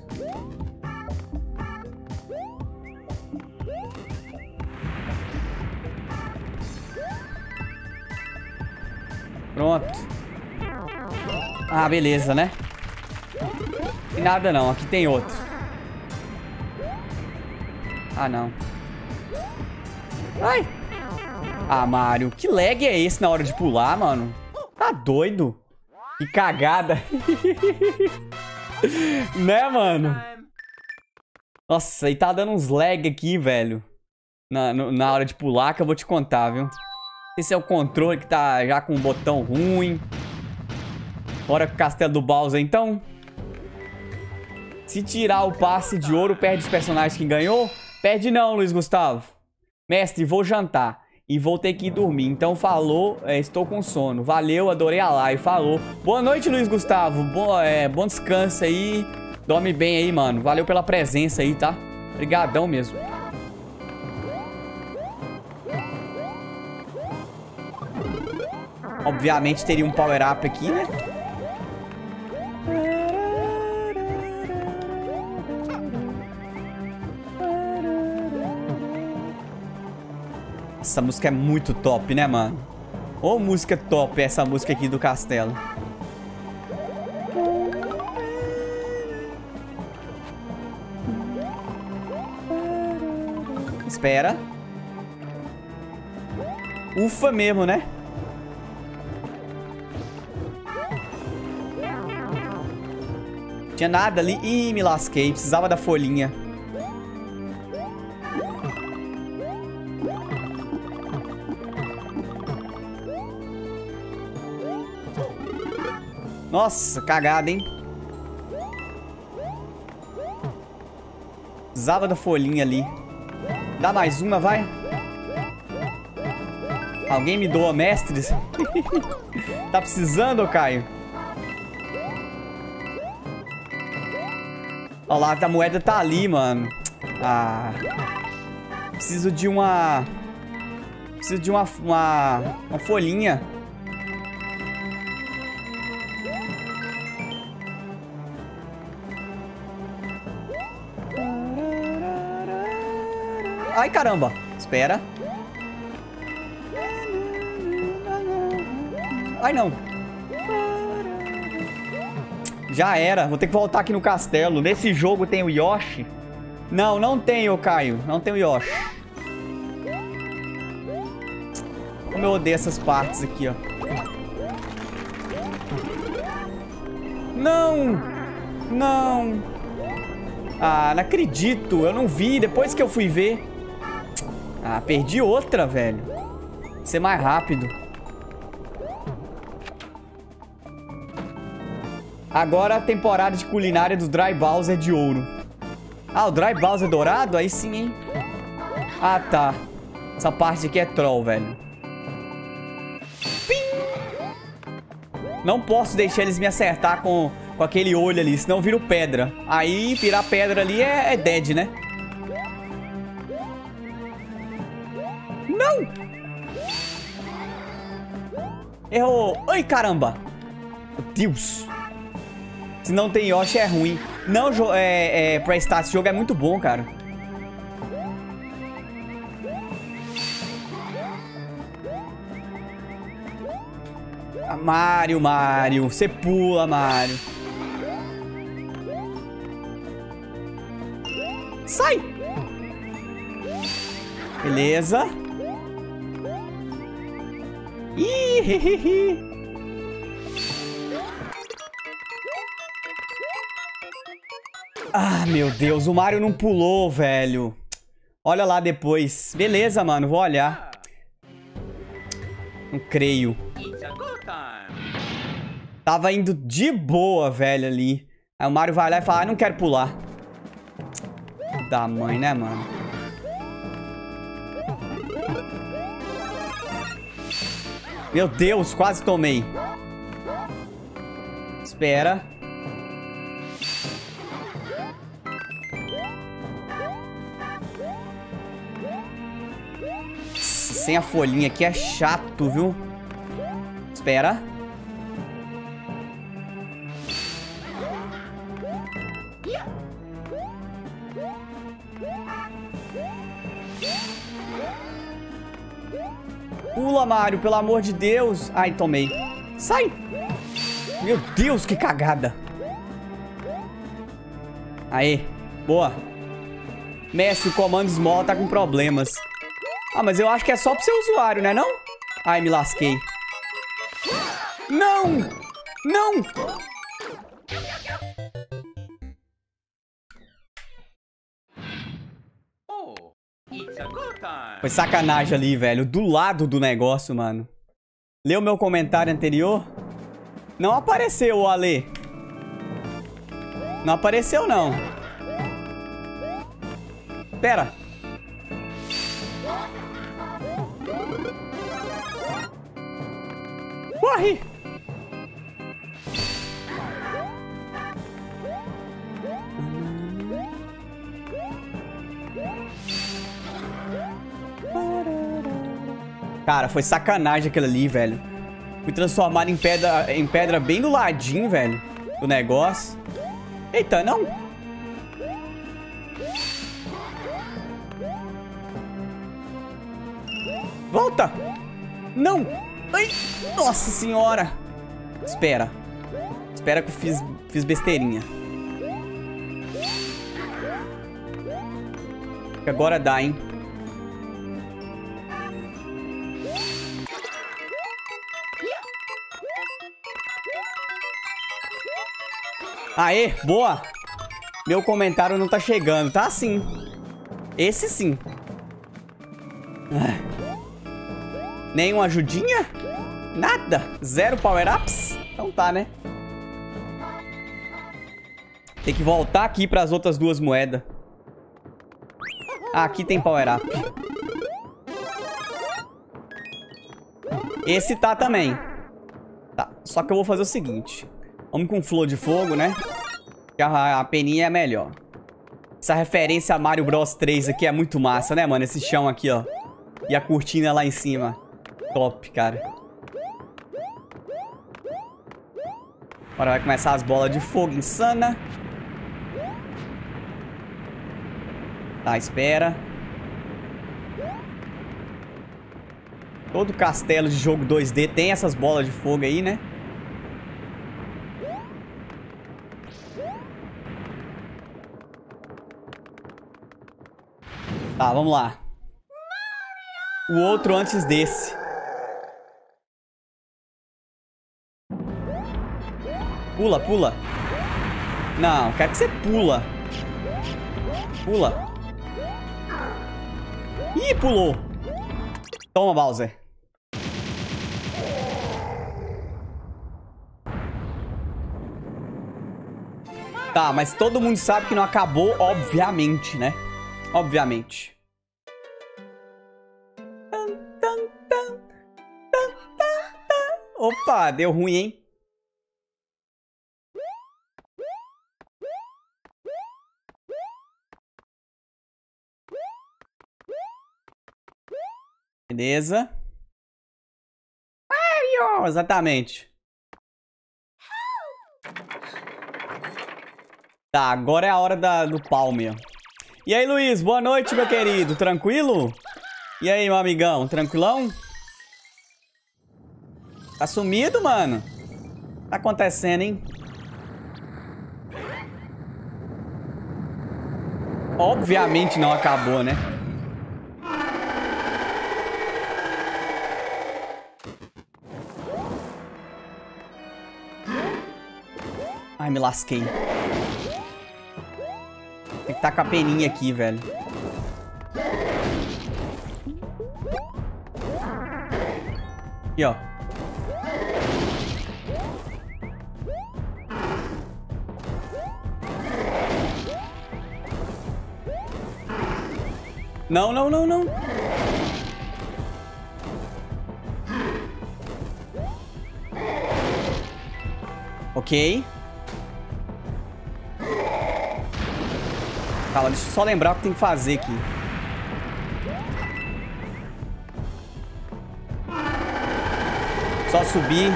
Pronto. Ah, beleza, né? Tem nada não, aqui tem outro. Ah, não. Ai. Ah, Mario, que lag é esse na hora de pular, mano? Tá doido? Que cagada. Né, mano? Nossa, e tá dando uns lag aqui, velho. Na hora de pular, que eu vou te contar, viu? Esse é o controle que tá já com um botão ruim. Bora com o castelo do Bowser, então. Se tirar o passe de ouro, perde os personagens que ganhou? Perde não, Luiz Gustavo. Mestre, vou jantar. E vou ter que ir dormir. Então, falou. Estou com sono. Valeu, adorei a live. Falou. Boa noite, Luiz Gustavo. Bom descanso aí. Dorme bem aí, mano. Valeu pela presença aí, tá? Obrigadão mesmo. Obviamente teria um power-up aqui, né? Essa música é muito top, né, mano? Ô, música top essa música aqui do castelo. Espera. Ufa mesmo, né? Tinha nada ali. Ih, me lasquei. Precisava da folhinha. Nossa, cagada, hein? Precisava da folhinha ali. Dá mais uma, vai. Alguém me doa, mestres? Tá precisando, Caio? Olha lá, a moeda tá ali, mano. Ah. Preciso de uma... Preciso de uma folhinha. Ai, caramba. Espera. Ai, não. Já era. Vou ter que voltar aqui no castelo. Nesse jogo tem o Yoshi? Não, não tem, ô Caio. Não tem o Yoshi. Como eu odeio essas partes aqui, ó. Não! Não! Ah, não acredito. Eu não vi. Depois que eu fui ver... Ah, perdi outra, velho. Vou ser mais rápido. Agora a temporada de culinária do Dry Bowser de ouro. Ah, o Dry Bowser dourado? Aí sim, hein? Ah, tá. Essa parte aqui é troll, velho. Pim! Não posso deixar eles me acertar com aquele olho ali, senão eu viro pedra. Aí, virar pedra ali é dead, né? Não! Errou! Ai, caramba! Meu Deus! Se não tem Yoshi é ruim. Não, pra estar esse jogo é muito bom, cara. Ah, Mario, Mario. Você pula, Mario. Sai! Beleza. Ih, ah, meu Deus, o Mario não pulou, velho. Olha lá depois. Beleza, mano, vou olhar. Não creio. Tava indo de boa, velho, ali. Aí o Mario vai lá e fala, ah, não quero pular. Da mãe, né, mano? Meu Deus, quase tomei. Espera. sem a folhinha aqui é chato, viu? Espera. Pula, Mario, pelo amor de Deus. Ai, tomei. Sai! Meu Deus, que cagada. Aê, boa. Mestre, o comando Small tá com problemas. Ah, mas eu acho que é só pro seu usuário, né, não? Ai, me lasquei. Não! Não! Foi sacanagem ali, velho. Do lado do negócio, mano. Leu meu comentário anterior? Não apareceu, Ale. Não apareceu, não. Pera. Corre! Cara, foi sacanagem aquilo ali, velho. Fui transformado em pedra bem do ladinho, velho, do negócio. Eita, não. Volta. Não. Ai, nossa senhora. Espera. Espera que eu fiz besteirinha. Agora dá, hein. Aê, boa. Meu comentário não tá chegando. Tá sim. Esse sim. Nenhuma ajudinha? Nada. Zero power-ups? Então tá, né? Tem que voltar aqui pras outras duas moedas. Ah, aqui tem power-up. Esse tá também. Tá, só que eu vou fazer o seguinte. Vamos com flor de fogo, né? Que a peninha é melhor. Essa referência a Mario Bros 3 aqui é muito massa, né, mano? Esse chão aqui, ó. E a cortina lá em cima. Top, cara. Agora vai começar as bolas de fogo insana. Tá, espera. Todo castelo de jogo 2D tem essas bolas de fogo aí, né? Tá, vamos lá. O outro antes desse. Pula, pula. Não, quero que você pula. Pula. Ih, pulou. Toma, Bowser. Tá, mas todo mundo sabe que não acabou, obviamente, né? Obviamente. Opa, deu ruim, hein? Beleza. Mario! Exatamente. Tá, agora é a hora do Palmer. E aí, Luiz? Boa noite, meu querido. Tranquilo? E aí, meu amigão? Tranquilão? Tá sumido, mano? Tá acontecendo, hein? Obviamente não acabou, né? Ai, me lasquei. Tem que tá com a peninha aqui, velho. Aqui, ó. Não, não, não, não. Ok. Calma, deixa eu só lembrar o que tem que fazer aqui. Só subir.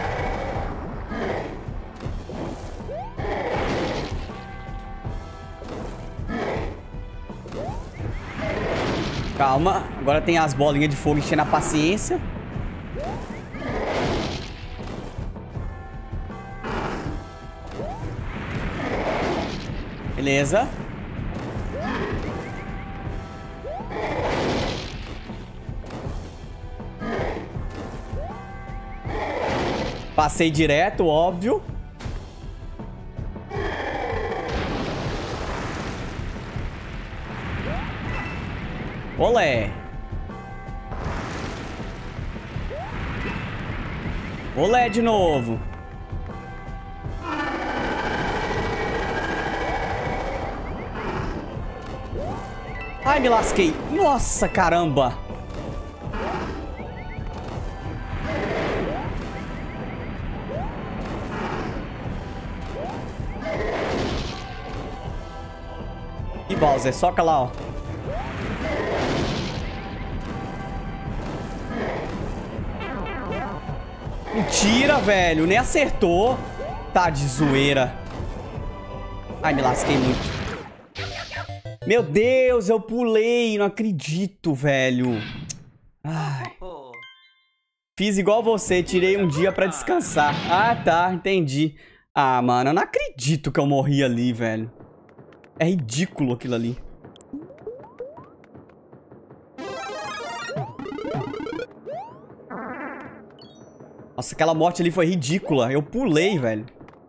Calma. Agora tem as bolinhas de fogo enchendo a paciência. Beleza. Passei direto, óbvio. Olé. Olé de novo. Ai, me lasquei. Nossa, caramba. E Bowser, soca lá, ó. Mentira, velho. Nem acertou. Tá de zoeira. Ai, me lasquei muito. Meu Deus, eu pulei. Não acredito, velho. Ai. Fiz igual você. Tirei um dia pra descansar. Ah, tá. Entendi. Ah, mano. Eu não acredito que eu morri ali, velho. É ridículo aquilo ali. Nossa, aquela morte ali foi ridícula. Eu pulei, velho.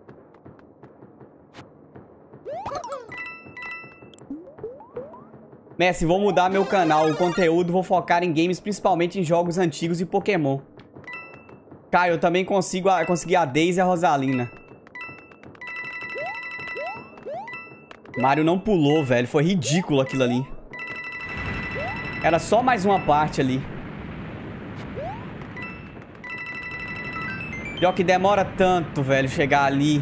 Messi, vou mudar meu canal. O conteúdo vou focar em games, principalmente em jogos antigos e Pokémon. Caio, eu também consegui a Daisy e a Rosalina. Mario não pulou, velho. Foi ridículo aquilo ali. Era só mais uma parte ali. Pior que demora tanto, velho, chegar ali.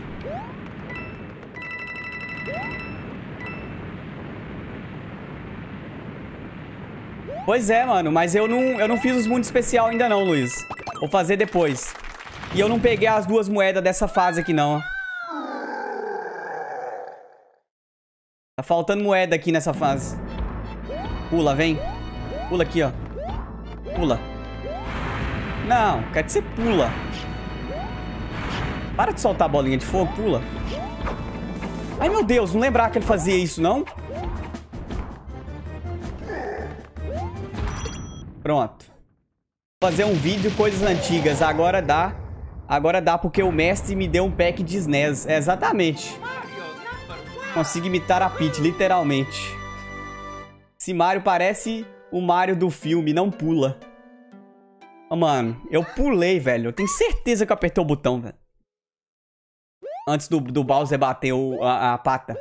Pois é, mano. Mas eu não fiz os mundos especial ainda não, Luiz. Vou fazer depois. E eu não peguei as 2 moedas dessa fase aqui, não. Tá faltando moeda aqui nessa fase. Pula, vem. Pula aqui, ó. Pula. Não, quer que você pula. Para de soltar a bolinha de fogo, pula. Ai, meu Deus, não lembrava que ele fazia isso, não? Pronto. Vou fazer um vídeo coisas antigas. Agora dá. Agora dá porque o mestre me deu um pack de SNES. É, exatamente. Consigo imitar a Peach, literalmente. Esse Mario parece o Mario do filme, não pula. Oh, mano, eu pulei, velho. Eu tenho certeza que eu apertei o botão, velho. Antes do Bowser bater a pata.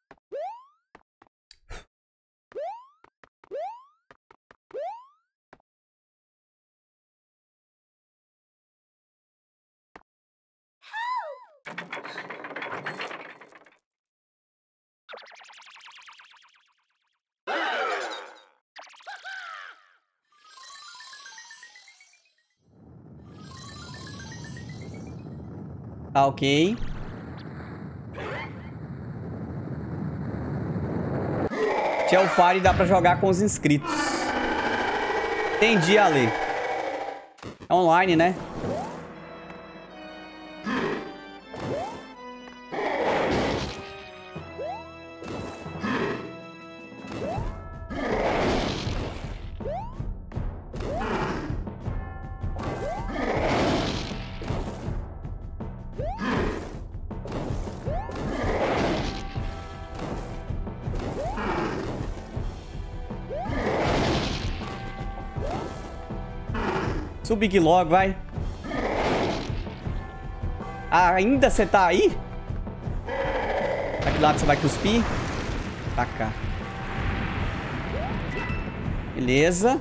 Tá, ok. Fire dá pra jogar com os inscritos. Entendi, Ale. É online, né? Subir aqui logo, vai. Ah, ainda você tá aí? Pra que lado você vai cuspir? Pra cá. Beleza.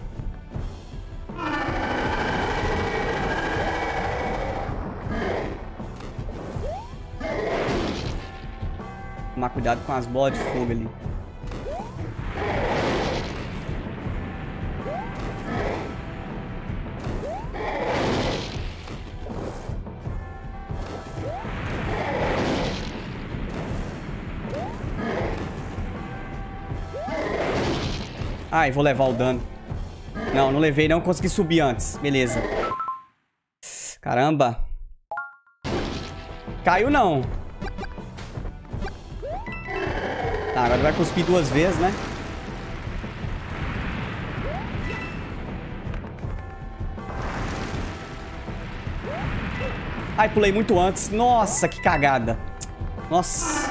Tomar cuidado com as bolas de fogo ali. Ai, vou levar o dano. Não, não levei não. Consegui subir antes. Beleza. Caramba. Caiu não. Tá, agora vai cuspir 2 vezes, né? Ai, pulei muito antes. Nossa, que cagada. Nossa.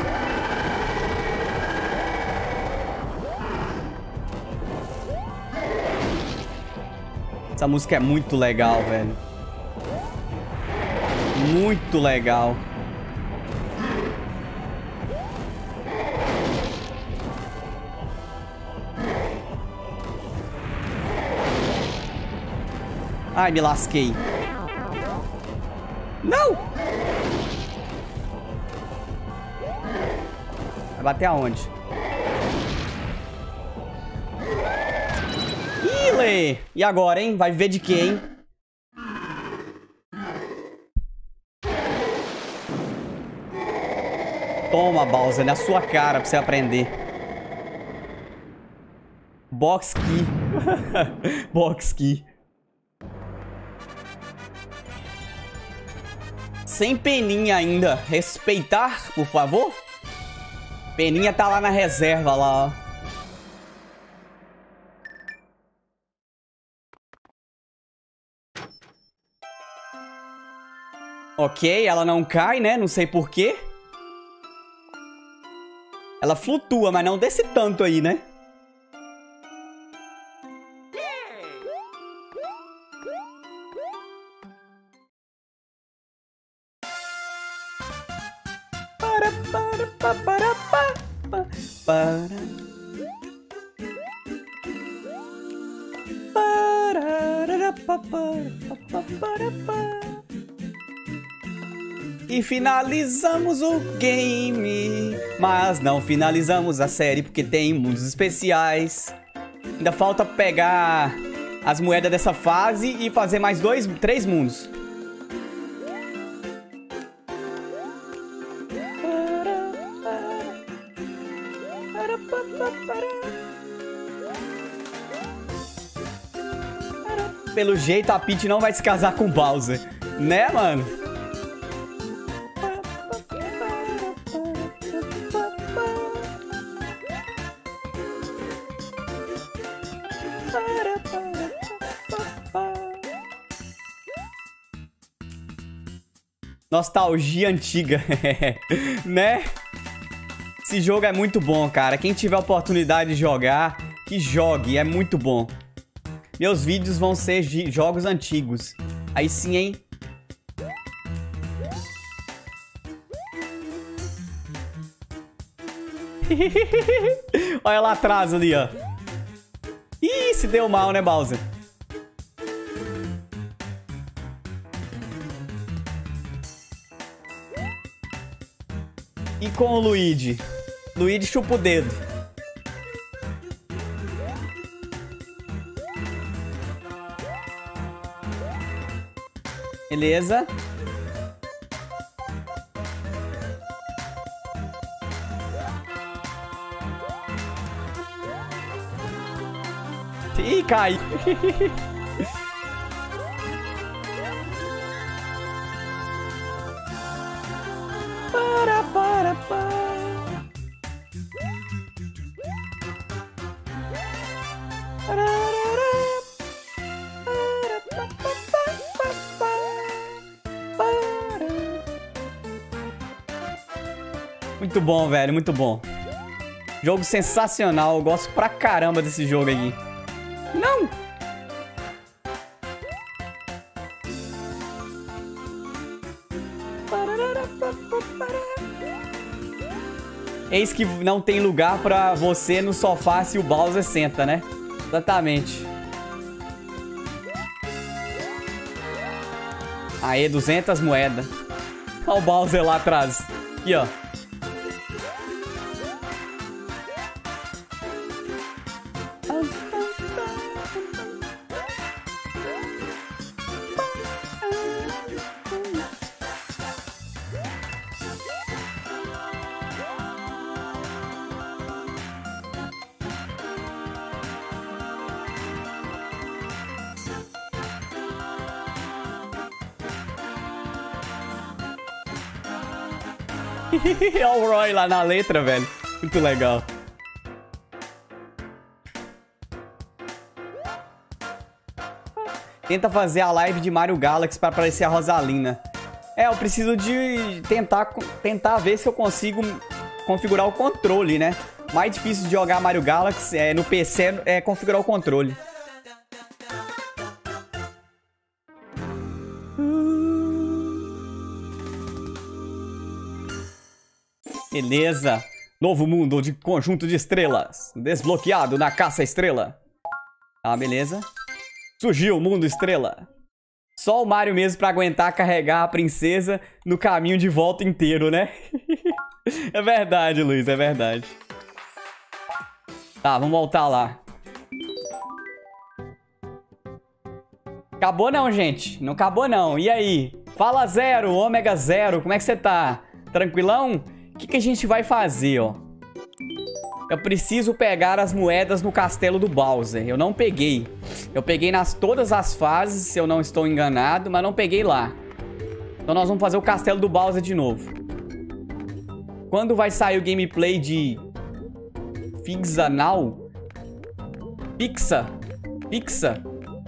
Essa música é muito legal, velho. Muito legal. Ai, me lasquei. Não! Vai bater aonde? Ih, Lê! E agora, hein? Vai viver de quê, hein? Toma, Bowser, na sua cara pra você aprender. Box Key. Box Key. Sem Peninha ainda. Respeitar, por favor. Peninha tá lá na reserva, lá, ó. Ok, ela não cai, né? Não sei por quê. Ela flutua, mas não desse tanto aí, né? E finalizamos o game, mas não finalizamos a série porque tem mundos especiais. Ainda falta pegar as moedas dessa fase e fazer mais 3 mundos. Pelo jeito a Peach não vai se casar com o Bowser, né, mano? Nostalgia antiga, né? Esse jogo é muito bom, cara. Quem tiver a oportunidade de jogar, que jogue, é muito bom. Meus vídeos vão ser jogos antigos. Aí sim, hein? Olha lá atrás ali, ó. Ih, se deu mal, né, Bowser? E com o Luigi? Luigi chupa o dedo. Beleza. Ih, cai. Muito bom, velho, muito bom. Jogo sensacional, eu gosto pra caramba desse jogo aqui. Não! Eis que não tem lugar pra você no sofá se o Bowser senta, né? Exatamente. Aê, 200 moedas. Olha o Bowser lá atrás. Aqui, ó. Olha o Roy lá na letra, velho. Muito legal. Tenta fazer a live de Mario Galaxy pra aparecer a Rosalina. É, eu preciso de tentar ver se eu consigo configurar o controle, né? Mais difícil de jogar Mario Galaxy no PC é configurar o controle. Beleza. Novo mundo de conjunto de estrelas. Desbloqueado na caça estrela. Ah, beleza. Surgiu o mundo estrela. Só o Mario mesmo pra aguentar carregar a princesa no caminho de volta inteiro, né? É verdade, Luiz, é verdade. Tá, vamos voltar lá. Acabou não, gente. Não acabou não. E aí? Fala Zero, Ômega Zero, como é que você tá? Tranquilão? O que a gente vai fazer, ó? Eu preciso pegar as moedas no castelo do Bowser. Eu não peguei. Eu peguei todas as fases, se eu não estou enganado, mas não peguei lá. Então nós vamos fazer o castelo do Bowser de novo. Quando vai sair o gameplay de Fixa Now? Fixa? Fixa?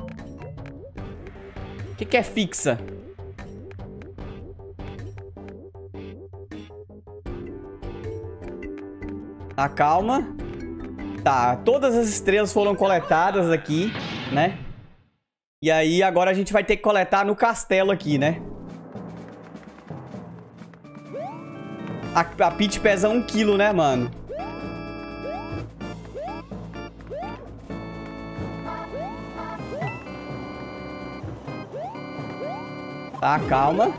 O que é fixa? Tá, calma. Tá, todas as estrelas foram coletadas aqui, né? E aí agora a gente vai ter que coletar no castelo aqui, né? A Peach pesa 1 kg, né, mano? Tá, calma.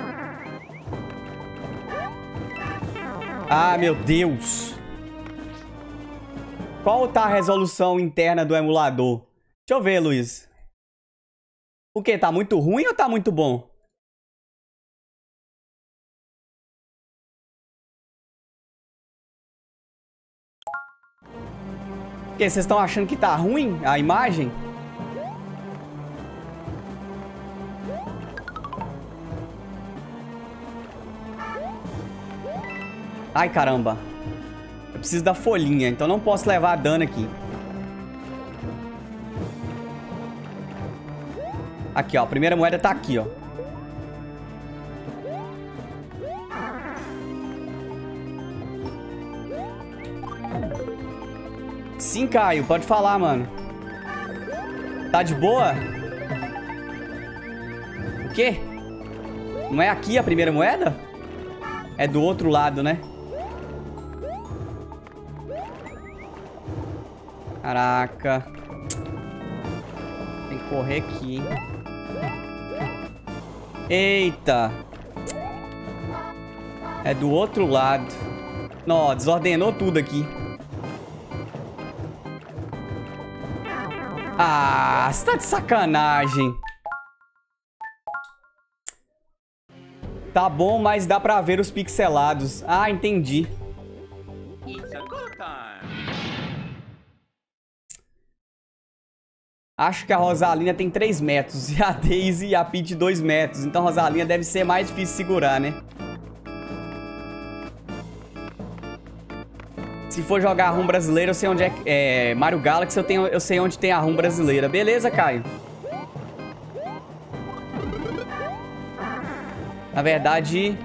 Ah, meu Deus. Qual tá a resolução interna do emulador? Deixa eu ver, Luiz. O quê? Tá muito ruim ou tá muito bom? O quê? Vocês estão achando que tá ruim a imagem? Ai, caramba. Eu preciso da folhinha, então não posso levar dano aqui. Aqui, ó. A primeira moeda tá aqui, ó. Sim, Caio. Pode falar, mano. Tá de boa? O quê? Não é aqui a primeira moeda? É do outro lado, né? Caraca. Tem que correr aqui. Eita. É do outro lado. Não, desordenou tudo aqui. Ah, você tá de sacanagem. Tá bom, mas dá pra ver os pixelados. Ah, entendi. Acho que a Rosalina tem 3 metros e a Daisy e a Peach 2 metros. Então a Rosalina deve ser mais difícil de segurar, né? Se for jogar a ROM brasileira, eu sei onde é... Mario Galaxy, eu sei onde tem a ROM brasileira. Beleza, Caio? Na verdade...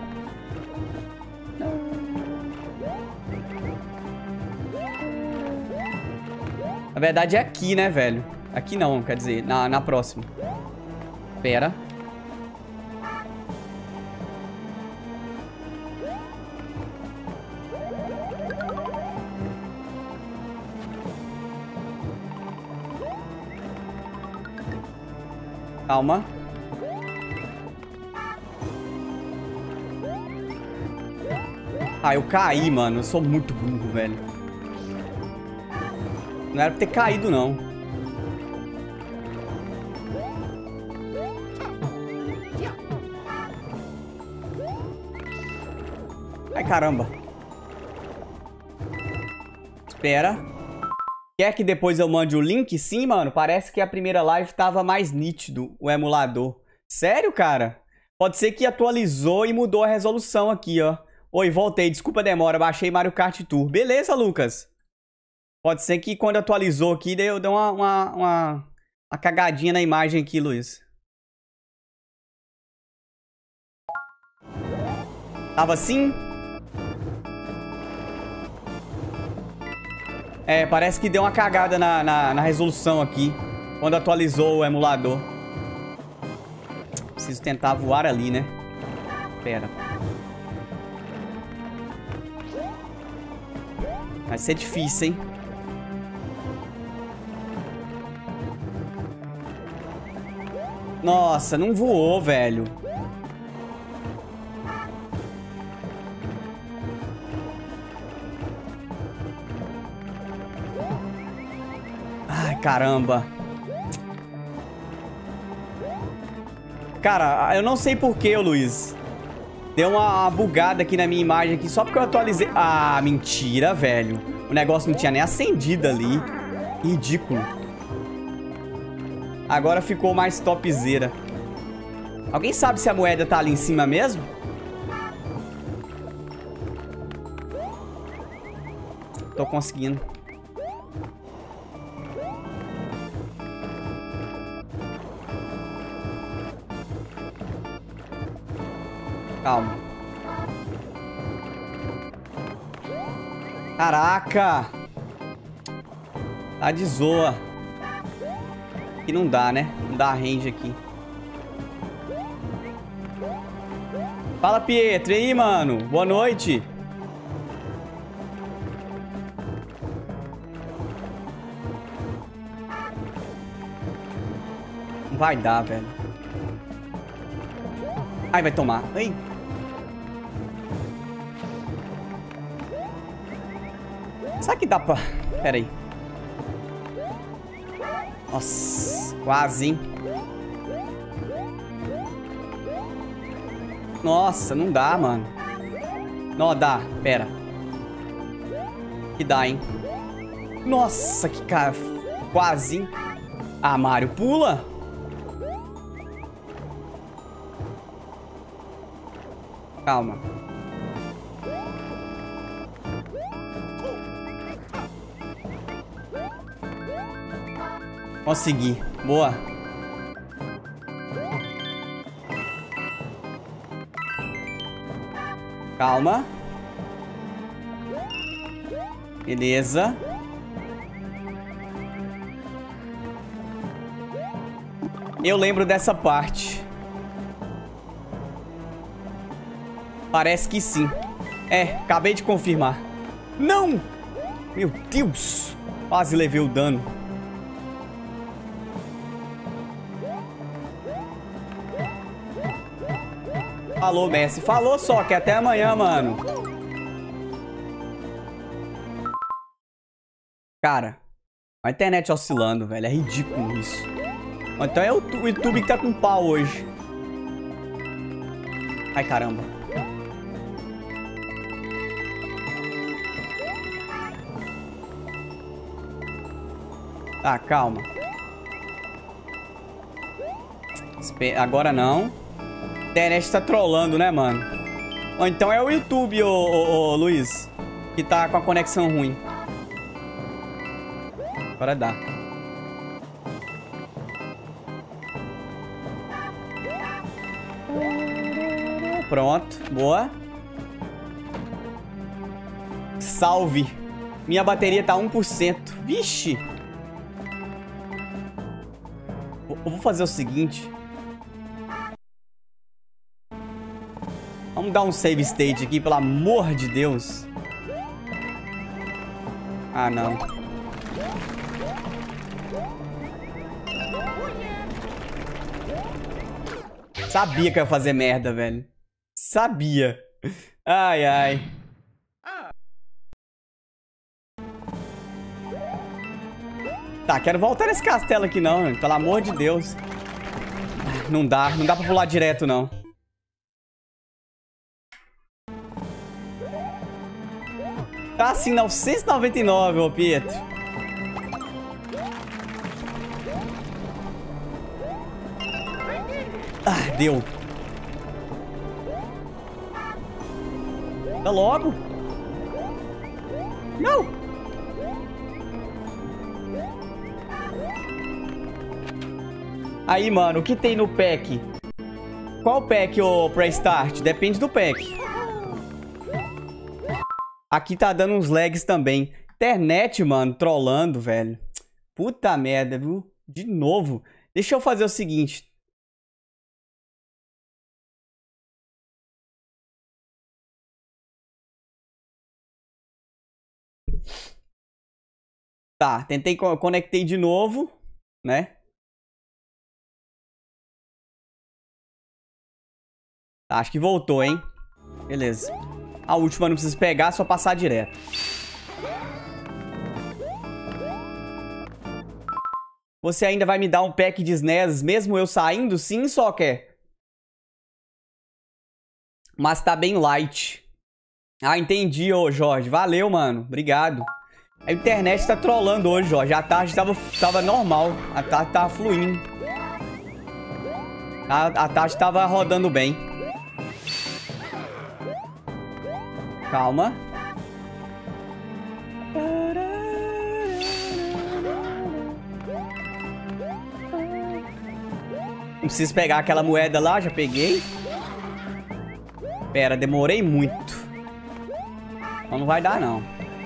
Na verdade é aqui, né, velho? Aqui não, quer dizer, na próxima. Pera. Calma. Ah, eu caí, mano. Eu sou muito burro, velho. Não era pra ter caído, não. Ai, caramba. Espera. Quer que depois eu mande o link? Sim, mano. Parece que a primeira live tava mais nítido, o emulador. Sério, cara? Pode ser que atualizou e mudou a resolução aqui, ó. Oi, voltei. Desculpa a demora. Baixei Mario Kart Tour. Beleza, Lucas. Pode ser que quando atualizou aqui, deu uma cagadinha na imagem aqui, Luiz. Tava assim? É, parece que deu uma cagada na resolução aqui. Quando atualizou o emulador. Preciso tentar voar ali, né? Pera. Vai ser difícil, hein? Nossa, não voou, velho. Ai, caramba. Cara, eu não sei porquê, Luiz. Deu uma bugada aqui na minha imagem aqui, só porque eu atualizei. Ah, mentira, velho. O negócio não tinha nem acendido ali. Ridículo. Agora ficou mais topzera. Alguém sabe se a moeda tá ali em cima mesmo? Tô conseguindo. Calma. Caraca! Tá de zoa. Aqui não dá, né? Não dá range aqui. Fala, Pietro. E aí, mano? Boa noite. Não vai dar, velho. Ai, vai tomar. Ai. Será que dá pra... Pera aí. Nossa, quase, hein? Nossa, não dá, mano. Não, dá. Pera. Que dá, hein? Nossa, que cara... Quase, hein? Ah, Mario, pula. Calma. Consegui. Boa. Calma. Beleza. Eu lembro dessa parte. Parece que sim. É, acabei de confirmar. Não! Meu Deus! Quase levei o dano. Falou, Messi. Falou só, que até amanhã, mano. Cara, a internet oscilando, velho. É ridículo isso. Então é o YouTube que tá com pau hoje. Ai, caramba. Tá, calma. Agora não. A internet tá trollando, né, mano? Ou então é o YouTube, ô Luiz, que tá com a conexão ruim. Agora dá. Pronto, boa. Salve. Minha bateria tá 1%. Vixe. Eu vou fazer o seguinte. Vamos dar um save state aqui, pelo amor de Deus. Ah, não. Sabia que eu ia fazer merda, velho. Sabia. Ai, ai. Tá, quero voltar nesse castelo aqui não, velho. Pelo amor de Deus. Não dá pra pular direto, não. Tá assim, 999, ô Pietro. Ah, deu. Dá logo. Não. Aí, mano, o que tem no pack? Qual pack, ô, pra start? Depende do pack. Aqui tá dando uns lags também. Internet, mano, trollando, velho. Puta merda, viu? De novo. Deixa eu fazer o seguinte. Tá, conectei de novo, né? Tá, acho que voltou, hein? Beleza. A última não precisa pegar, só passar direto. Você ainda vai me dar um pack de SNES mesmo eu saindo? Sim, Soccer. Mas tá bem light. Ah, entendi, ô Jorge. Valeu, mano. Obrigado. A internet tá trollando hoje, Jorge. A tarde tava normal. A tarde tava fluindo. A tarde tava rodando bem. Calma. Não preciso pegar aquela moeda lá, já peguei. Pera, demorei muito. Então não vai dar, não.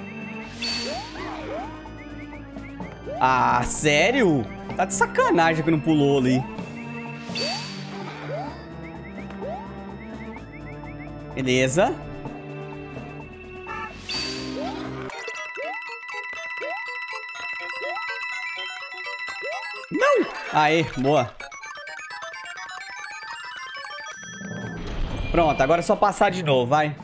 Ah, sério? Tá de sacanagem que não pulou ali. Beleza. Não! Aê, boa. Pronto, agora é só passar de novo, vai.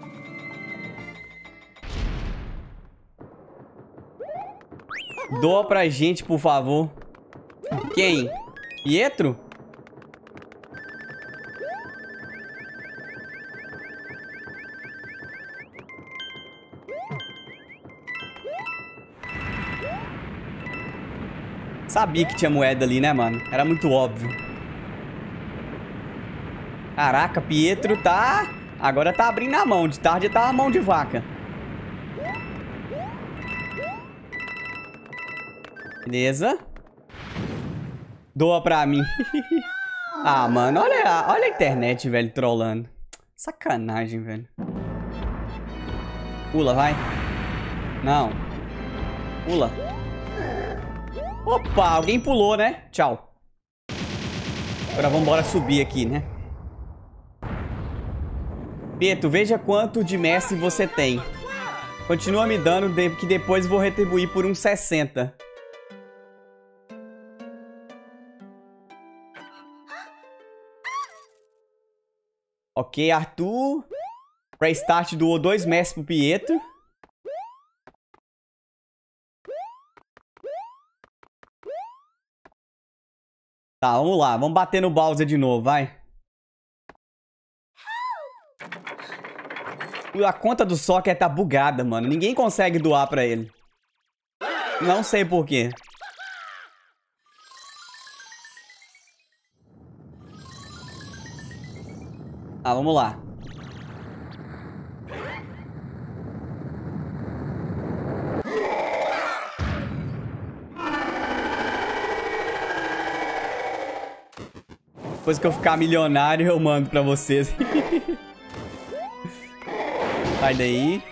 Doa pra gente, por favor. Quem? Pietro? Sabia que tinha moeda ali, né, mano? Era muito óbvio. Caraca, Pietro tá... Agora tá abrindo a mão. De tarde tá a mão de vaca. Beleza. Doa pra mim. Ah, mano, olha a internet, velho, trollando. Sacanagem, velho. Pula, vai. Não. Pula. Opa, alguém pulou, né? Tchau. Agora vamos embora subir aqui, né? Beto, veja quanto de Messi você tem. Continua me dando, que depois vou retribuir por uns 60. Ok, Arthur. Pra start doou 2 Messi pro Pietro. Tá, vamos lá. Vamos bater no Bowser de novo, vai. A conta do Soccer tá bugada, mano. Ninguém consegue doar pra ele. Não sei por quê. Ah, vamos lá. Depois que eu ficar milionário, eu mando pra vocês. Sai daí.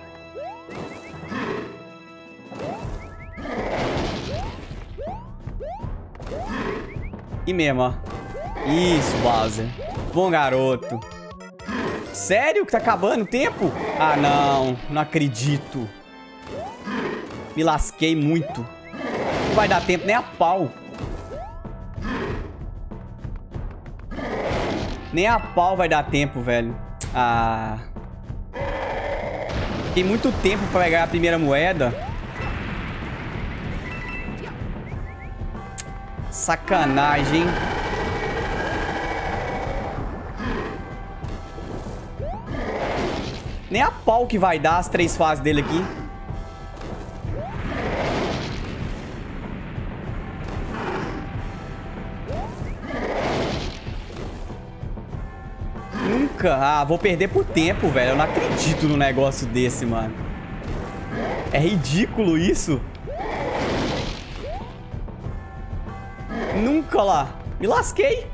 E mesmo, ó. Isso, Bowser. Bom garoto. Sério que tá acabando o tempo? Ah, não. Não acredito. Me lasquei muito. Não vai dar tempo nem a pau. Nem a pau vai dar tempo, velho. Ah. Tem muito tempo pra pegar a primeira moeda. Sacanagem, hein? Nem a pau que vai dar as 3 fases dele aqui. Caraca. Ah, vou perder por tempo, velho. Eu não acredito num negócio desse, mano. É ridículo isso. Nunca lá. Me lasquei.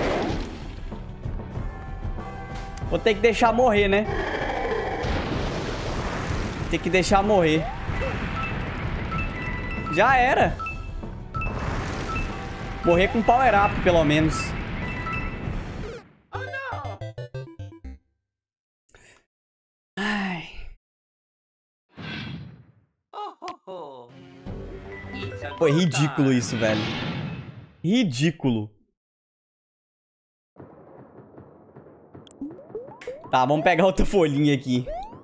Vou ter que deixar morrer, né? Tem que deixar morrer. Já era. Morrer com power up, pelo menos. Ai. Foi ridículo isso, velho. Ridículo. Tá, vamos pegar outra folhinha aqui.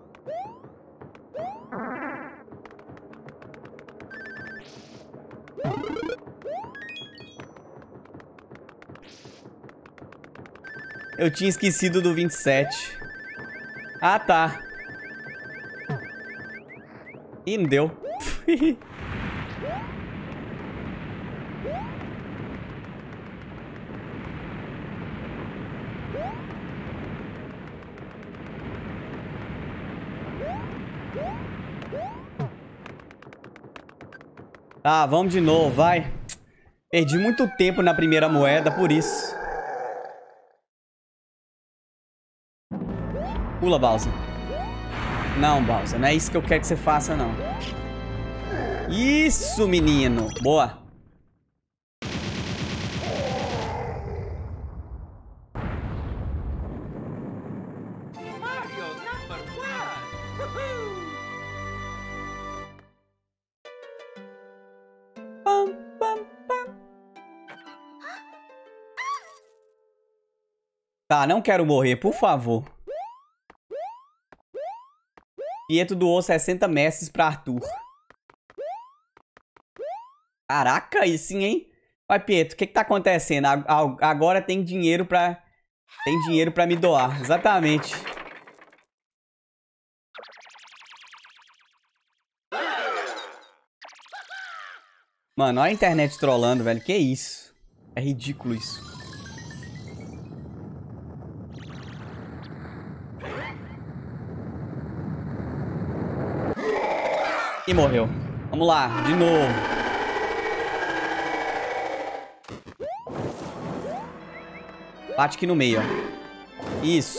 Eu tinha esquecido do 27. Ah, tá. Ih, não deu. Tá, vamos de novo, vai. Perdi muito tempo na primeira moeda, por isso. Pula, Bowser. Não, Bowser, não é isso que eu quero que você faça, não. Isso, menino. Boa. Tá, não quero morrer, por favor. Pietro doou 60 mestres pra Arthur. Caraca, aí sim, hein? Vai, Pietro, o que tá acontecendo? Agora tem dinheiro pra... Tem dinheiro pra me doar. Exatamente. Mano, olha a internet trollando, velho. Que isso? É ridículo isso. E morreu. Vamos lá, de novo. Bate aqui no meio, ó. Isso.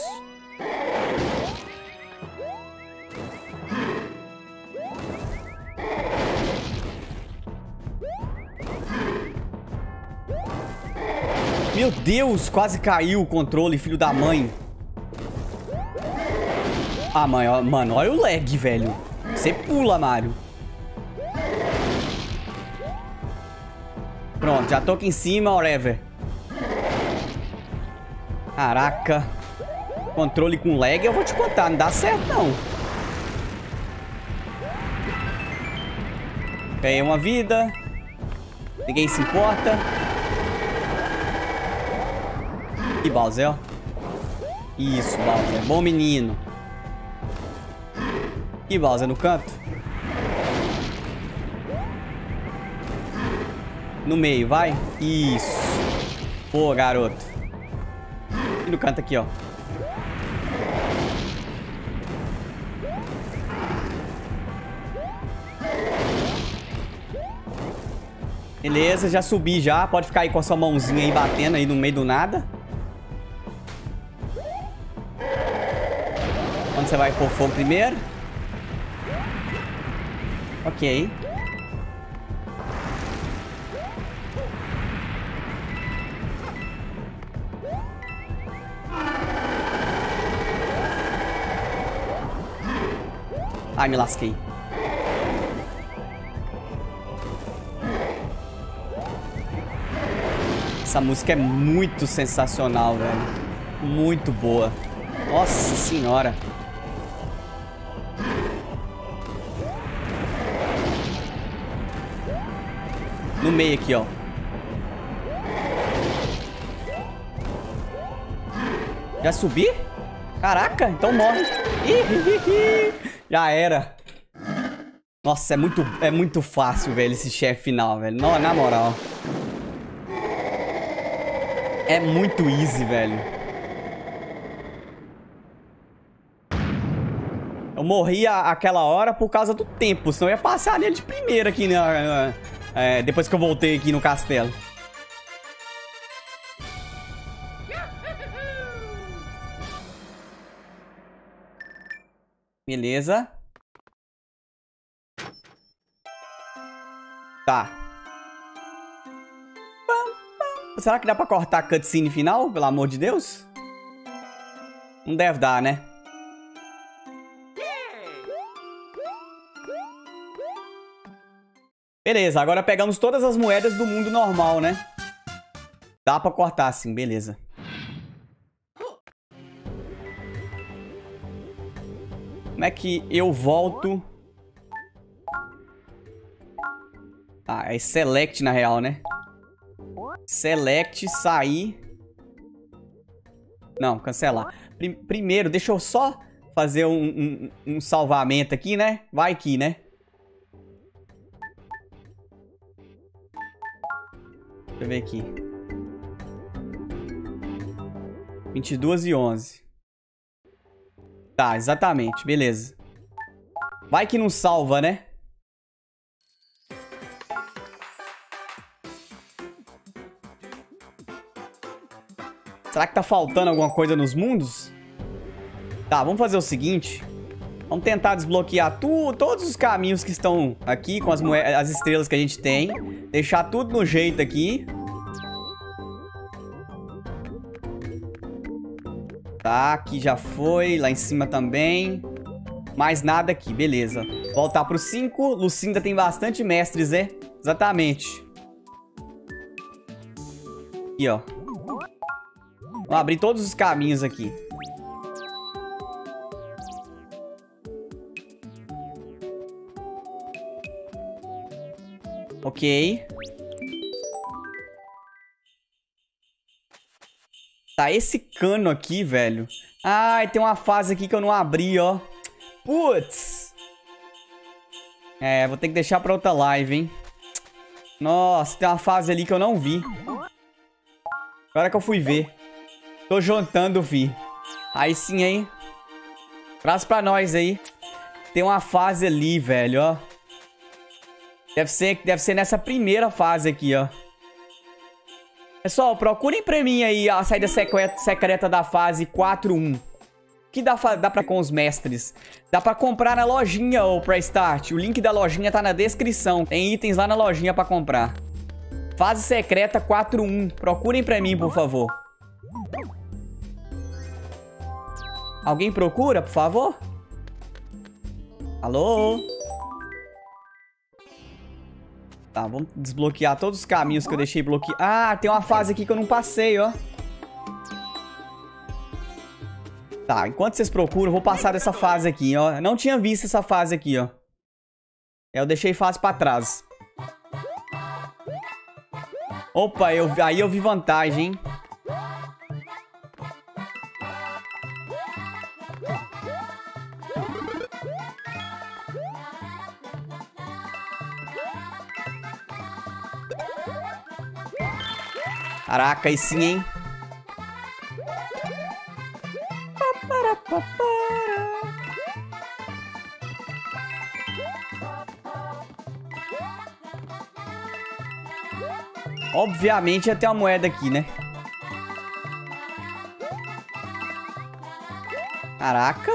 Meu Deus, quase caiu o controle, filho da mãe. Ah, mano, olha o lag, velho. Você pula, Mario. Pronto, já tô aqui em cima, whatever. Caraca. Controle com lag, eu vou te contar, não dá certo, não. Ganhei uma vida. Ninguém se importa. E Bowser, ó. Isso, Bowser. Bom menino. E Bowser no canto. No meio, vai. Isso. Pô, garoto. E no canto aqui, ó. Beleza, já subi já. Pode ficar aí com a sua mãozinha aí batendo aí no meio do nada. Onde você vai pôr fogo primeiro? Ok. Ai, me lasquei. Essa música é muito sensacional, velho. Muito boa. Nossa senhora. No meio aqui, ó. Já subi? Caraca, então morre. Já era. Nossa, é muito fácil, velho, esse chefe final, velho. Não, na moral. É muito easy, velho. Eu morri aquela hora por causa do tempo, senão eu ia passar nele de primeira aqui, depois que eu voltei aqui no castelo. Beleza. Tá. Será que dá pra cortar a cutscene final, pelo amor de Deus? Não deve dar, né? Beleza, agora pegamos todas as moedas do mundo normal, né? Dá pra cortar sim, beleza. Como é que eu volto? Ah, é select na real, né? Select, sair. Não, cancelar. Primeiro, deixa eu só fazer um salvamento aqui, né? Vai aqui, né? Deixa eu ver aqui. 22:11. Tá, exatamente. Beleza. Vai que não salva, né? Será que tá faltando alguma coisa nos mundos? Tá, vamos fazer o seguinte. Vamos tentar desbloquear todos os caminhos que estão aqui com as estrelas que a gente tem. Deixar tudo no jeito aqui. Tá, aqui já foi. Lá em cima também. Mais nada aqui, beleza. Voltar pro 5. Lucinda tem bastante mestres, né? Exatamente. Aqui, ó. Vamos abrir todos os caminhos aqui. Ok. Tá, esse cano aqui, velho. Ai, tem uma fase aqui que eu não abri, ó. Putz. É, vou ter que deixar pra outra live, hein. Nossa, tem uma fase ali que eu não vi. Agora que eu fui ver. Tô jantando, fi. Aí sim, hein. Traz pra nós aí. Tem uma fase ali, velho, ó. Deve ser nessa primeira fase aqui, ó. Pessoal, procurem pra mim aí a saída secreta da fase 4.1. Que dá pra com os mestres. Dá pra comprar na lojinha, ou pra start. O link da lojinha tá na descrição. Tem itens lá na lojinha pra comprar. Fase secreta 4.1. Procurem pra mim, por favor. Alguém procura, por favor? Alô? Tá, vamos desbloquear todos os caminhos que eu deixei bloqueados. Ah, tem uma fase aqui que eu não passei, ó. Tá, enquanto vocês procuram, eu vou passar dessa fase aqui, ó. Eu não tinha visto essa fase aqui, ó. Eu deixei fase pra trás. Opa, aí eu vi vantagem, hein? Caraca, aí sim, hein? Obviamente ia ter uma moeda aqui, né? Caraca.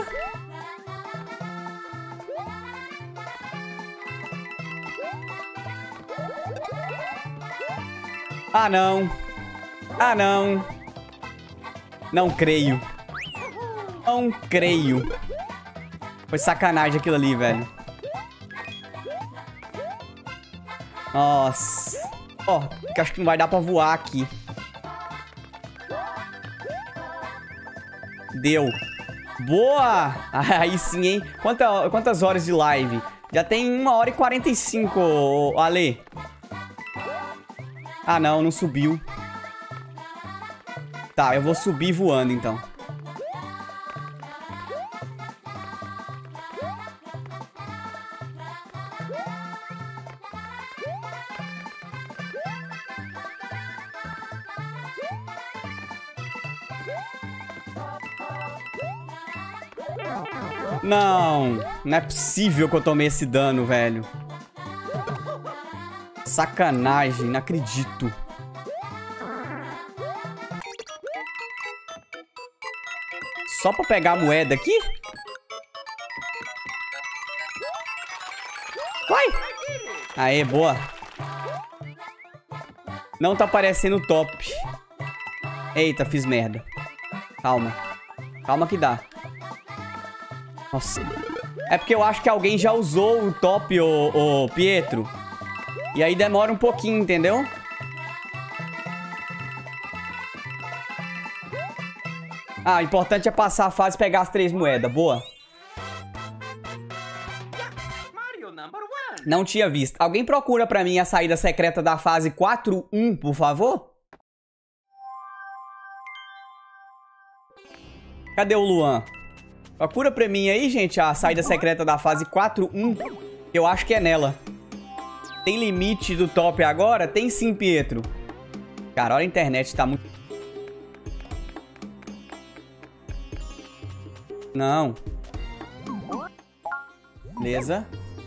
Ah, não. Ah, não. Não creio. Não creio. Foi sacanagem aquilo ali, velho. Nossa. Ó, acho que não vai dar pra voar aqui. Deu. Boa! Aí sim, hein? Quantas horas de live? Já tem 1h45, Ale. Ah, não subiu. Tá, eu vou subir voando, então. Não, não é possível que eu tomei esse dano, velho. Sacanagem, não acredito. Só pra pegar a moeda aqui? Vai! Aê, boa. Não tá aparecendo o top. Eita, fiz merda. Calma. Calma que dá. Nossa. É porque eu acho que alguém já usou o top, ô Pietro. E aí demora um pouquinho, entendeu? Ah, o importante é passar a fase e pegar as 3 moedas. Boa. Não tinha visto. Alguém procura pra mim a saída secreta da fase 4.1, por favor? Cadê o Luan? Procura pra mim aí, gente, a saída secreta da fase 4.1. Eu acho que é nela. Tem limite do top agora? Tem sim, Pietro. Cara, olha, a internet tá muito... Não. Beleza.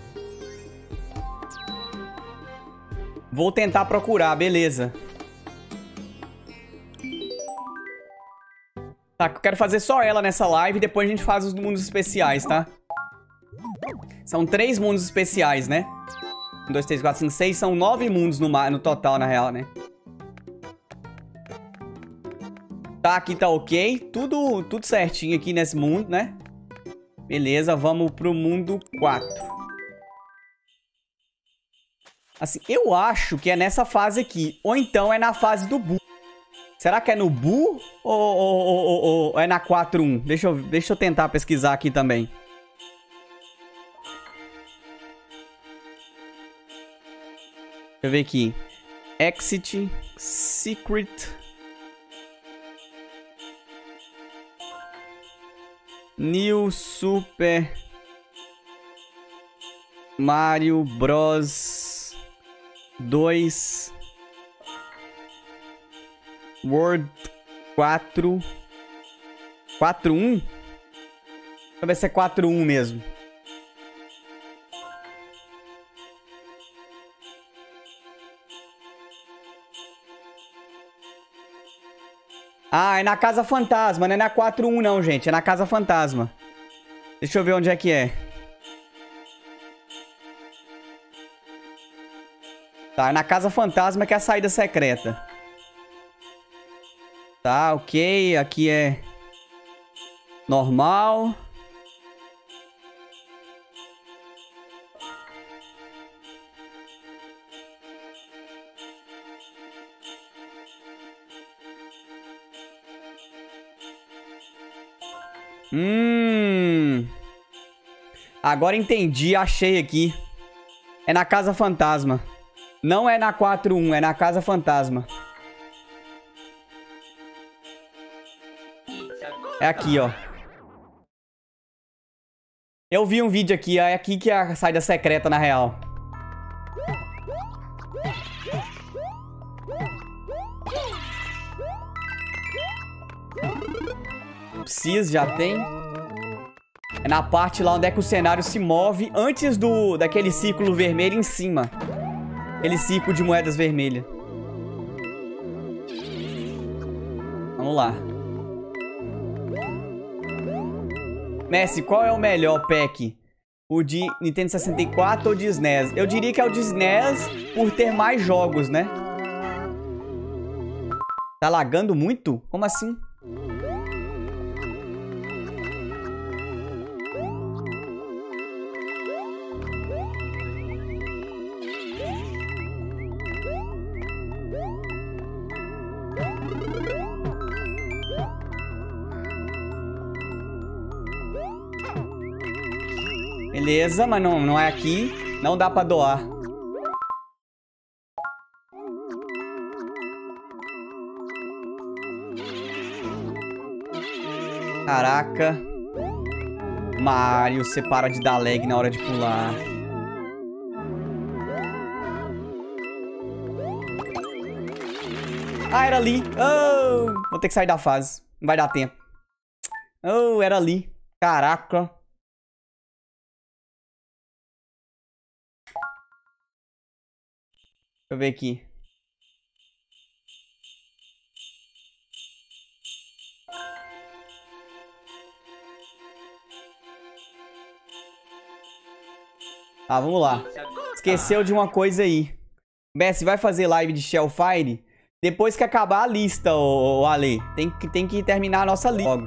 Vou tentar procurar, beleza. Tá, eu quero fazer só ela nessa live e depois a gente faz os mundos especiais, tá? São 3 mundos especiais, né? 1, 2, 3, 4, 5, 6. São 9 mundos no total, na real, né? Tá, aqui tá ok. Tudo certinho aqui nesse mundo, né? Beleza, vamos pro mundo 4. Assim, eu acho que é nessa fase aqui. Ou então é na fase do Boo. Será que é no Boo ou é na 4.1? Deixa eu tentar pesquisar aqui também. Deixa eu ver aqui. Exit, Secret... New Super Mario Bros 2 World 4 4.1. Deixa eu ver se é 4.1 mesmo. Ah, é na Casa Fantasma, não é na 4.1 não, gente. É na Casa Fantasma. Deixa eu ver onde é que é. Tá, é na Casa Fantasma que é a saída secreta. Tá, ok. Aqui é... normal. Agora entendi, achei aqui. É na Casa Fantasma. Não é na 4.1, é na Casa Fantasma. É aqui, ó. Eu vi um vídeo aqui, é aqui que é a saída secreta, na real. Precisa, já tem. É na parte lá onde é que o cenário se move antes daquele círculo vermelho em cima. Aquele círculo de moedas vermelhas. Vamos lá. Messi, qual é o melhor pack? O de Nintendo 64 ou de SNES? Eu diria que é o de SNES por ter mais jogos, né? Tá lagando muito? Como assim? Beleza, mas não é aqui. Não dá pra doar. Caraca. Mario, você para de dar lag na hora de pular. Ah, era ali. Oh, vou ter que sair da fase. Não vai dar tempo. Oh, era ali. Caraca. Deixa eu ver aqui. Tá, vamos lá. Esqueceu de uma coisa aí. Messi vai fazer live de Shellfire depois que acabar a lista, ô Ale. Tem que terminar a nossa lista.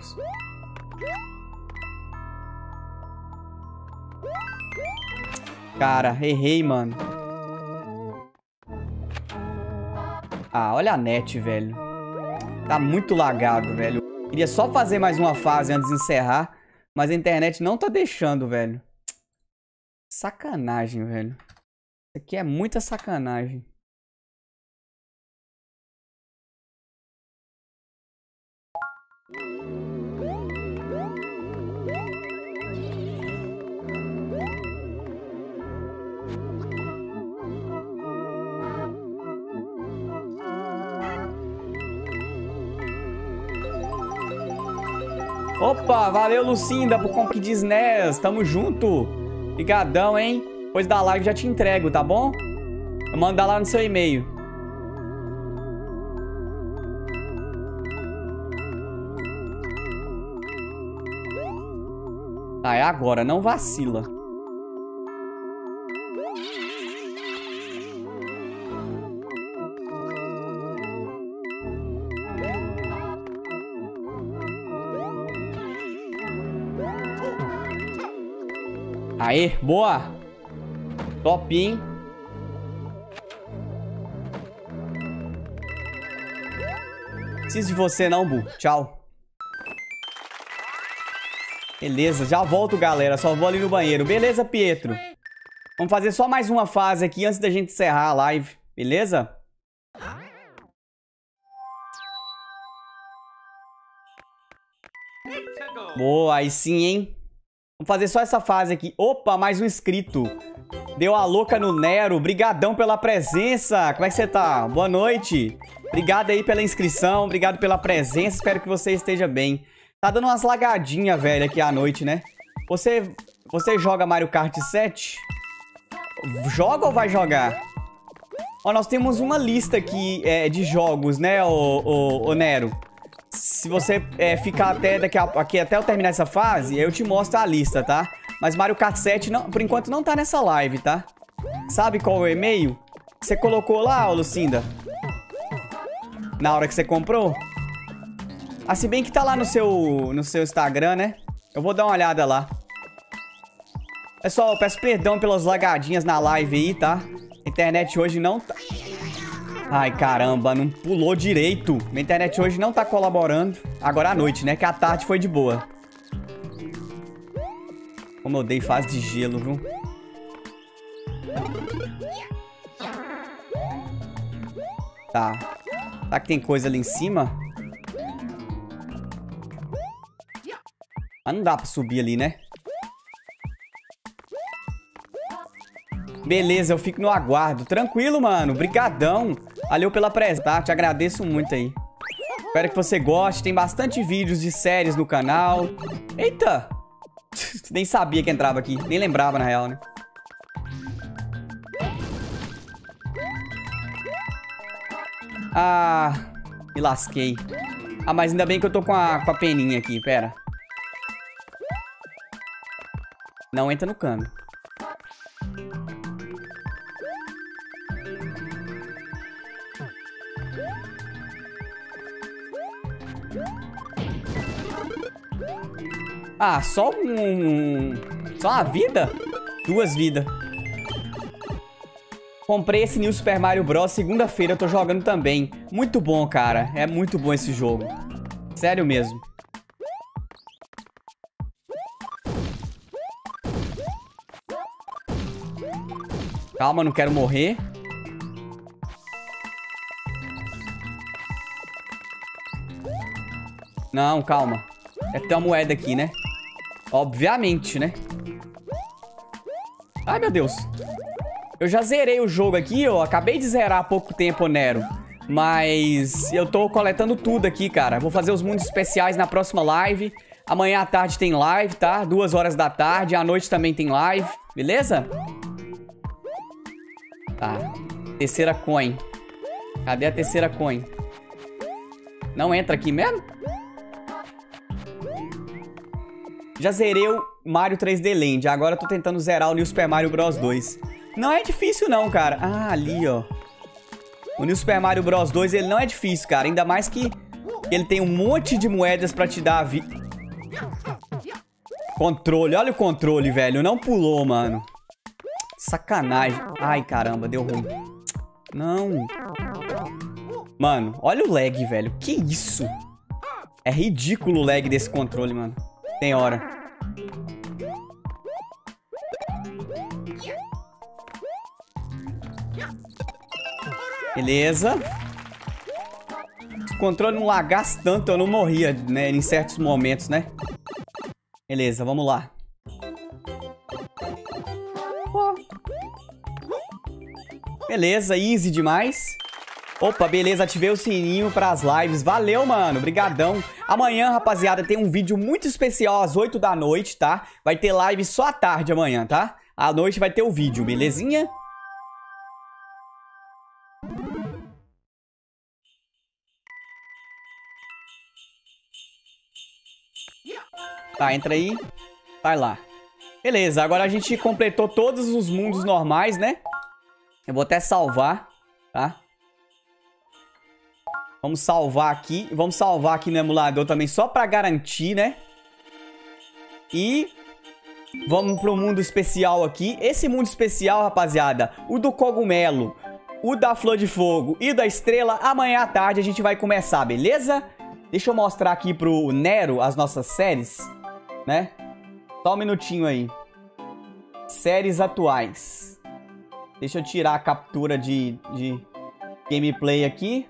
Cara, errei, mano. Ah, olha a net, velho. Tá muito lagado, velho. Queria só fazer mais uma fase antes de encerrar, mas a internet não tá deixando, velho. Sacanagem, velho. Isso aqui é muita sacanagem. Opa, valeu, Lucinda, por compra de SNES. Tamo junto. Obrigadão, hein? Depois da live já te entrego, tá bom? Eu mando lá no seu e-mail. Tá, é agora. Não vacila. Aê, boa. Top, hein? Preciso de você não, Bu. Tchau. Beleza, já volto, galera. Só vou ali no banheiro. Beleza, Pietro? Vamos fazer só mais uma fase aqui antes da gente encerrar a live. Beleza? Boa, aí sim, hein? Vamos fazer só essa fase aqui. Opa, mais um inscrito. Deu a louca no Nero. Brigadão pela presença. Como é que você tá? Boa noite. Obrigado aí pela inscrição. Obrigado pela presença. Espero que você esteja bem. Tá dando umas lagadinhas, velho, aqui à noite, né? Você joga Mario Kart 7? Joga ou vai jogar? Ó, nós temos uma lista aqui de jogos, né, ô Nero? Se você ficar até eu terminar essa fase, eu te mostro a lista, tá? Mas Mario Kart 7, não, por enquanto, não tá nessa live, tá? Sabe qual é o e-mail? Você colocou lá, ô Lucinda? Na hora que você comprou? Ah, se bem que tá lá no seu Instagram, né? Eu vou dar uma olhada lá. Pessoal, eu peço perdão pelas lagadinhas na live aí, tá? A internet hoje não tá... Ai, caramba, não pulou direito. Minha internet hoje não tá colaborando. Agora à noite, né? Que a tarde foi de boa. Como eu dei fase de gelo, viu? Tá. Tá que tem coisa ali em cima? Ah, não dá pra subir ali, né? Beleza, eu fico no aguardo. Tranquilo, mano. Brigadão. Valeu pela presença, tá? Te agradeço muito aí. Espero que você goste. Tem bastante vídeos de séries no canal. Eita! Nem sabia que entrava aqui. Nem lembrava, na real, né? Ah, me lasquei. Ah, mas ainda bem que eu tô com a peninha aqui. Pera. Não entra no cano. Ah, só só uma vida? 2 vidas. Comprei esse New Super Mario Bros. Segunda-feira, eu tô jogando também. Muito bom, cara. É muito bom esse jogo. Sério mesmo. Calma, não quero morrer. Não, calma. Deve ter uma moeda aqui, né? Obviamente, né? Ai, meu Deus. Eu já zerei o jogo aqui, eu acabei de zerar há pouco tempo, Nero. Mas eu tô coletando tudo aqui, cara. Vou fazer os mundos especiais na próxima live. Amanhã à tarde tem live, tá? 2 horas da tarde. À noite também tem live. Beleza? Tá. Terceira coin. Cadê a terceira coin? Não entra aqui mesmo? Já zerei o Mario 3D Land. Agora eu tô tentando zerar o New Super Mario Bros 2. Não é difícil não, cara. Ah, ali, ó. O New Super Mario Bros 2, ele não é difícil, cara. Ainda mais que ele tem um monte de moedas pra te dar a vida. Controle. Olha o controle, velho. Não pulou, mano. Sacanagem. Ai, caramba. Deu ruim. Não. Mano, olha o lag, velho. Que isso? É ridículo o lag desse controle, mano. Tem hora. Beleza. Se o controle não lagasse tanto, eu não morria, né? Em certos momentos, né? Beleza, vamos lá. Beleza, easy demais. Opa, beleza, ativei o sininho pras lives. Valeu, mano, brigadão. Amanhã, rapaziada, tem um vídeo muito especial às 8 da noite, tá? Vai ter live só à tarde amanhã, tá? À noite vai ter o vídeo, belezinha? Tá, entra aí. Vai lá. Beleza, agora a gente completou todos os mundos normais, né? Eu vou até salvar, tá? Vamos salvar aqui. Vamos salvar aqui no emulador também, só pra garantir, né? E vamos pro mundo especial aqui. Esse mundo especial, rapaziada, o do cogumelo, o da flor de fogo e o da estrela, amanhã à tarde a gente vai começar, beleza? Deixa eu mostrar aqui pro Nero as nossas séries, né? Só um minutinho aí. Séries atuais. Deixa eu tirar a captura de gameplay aqui.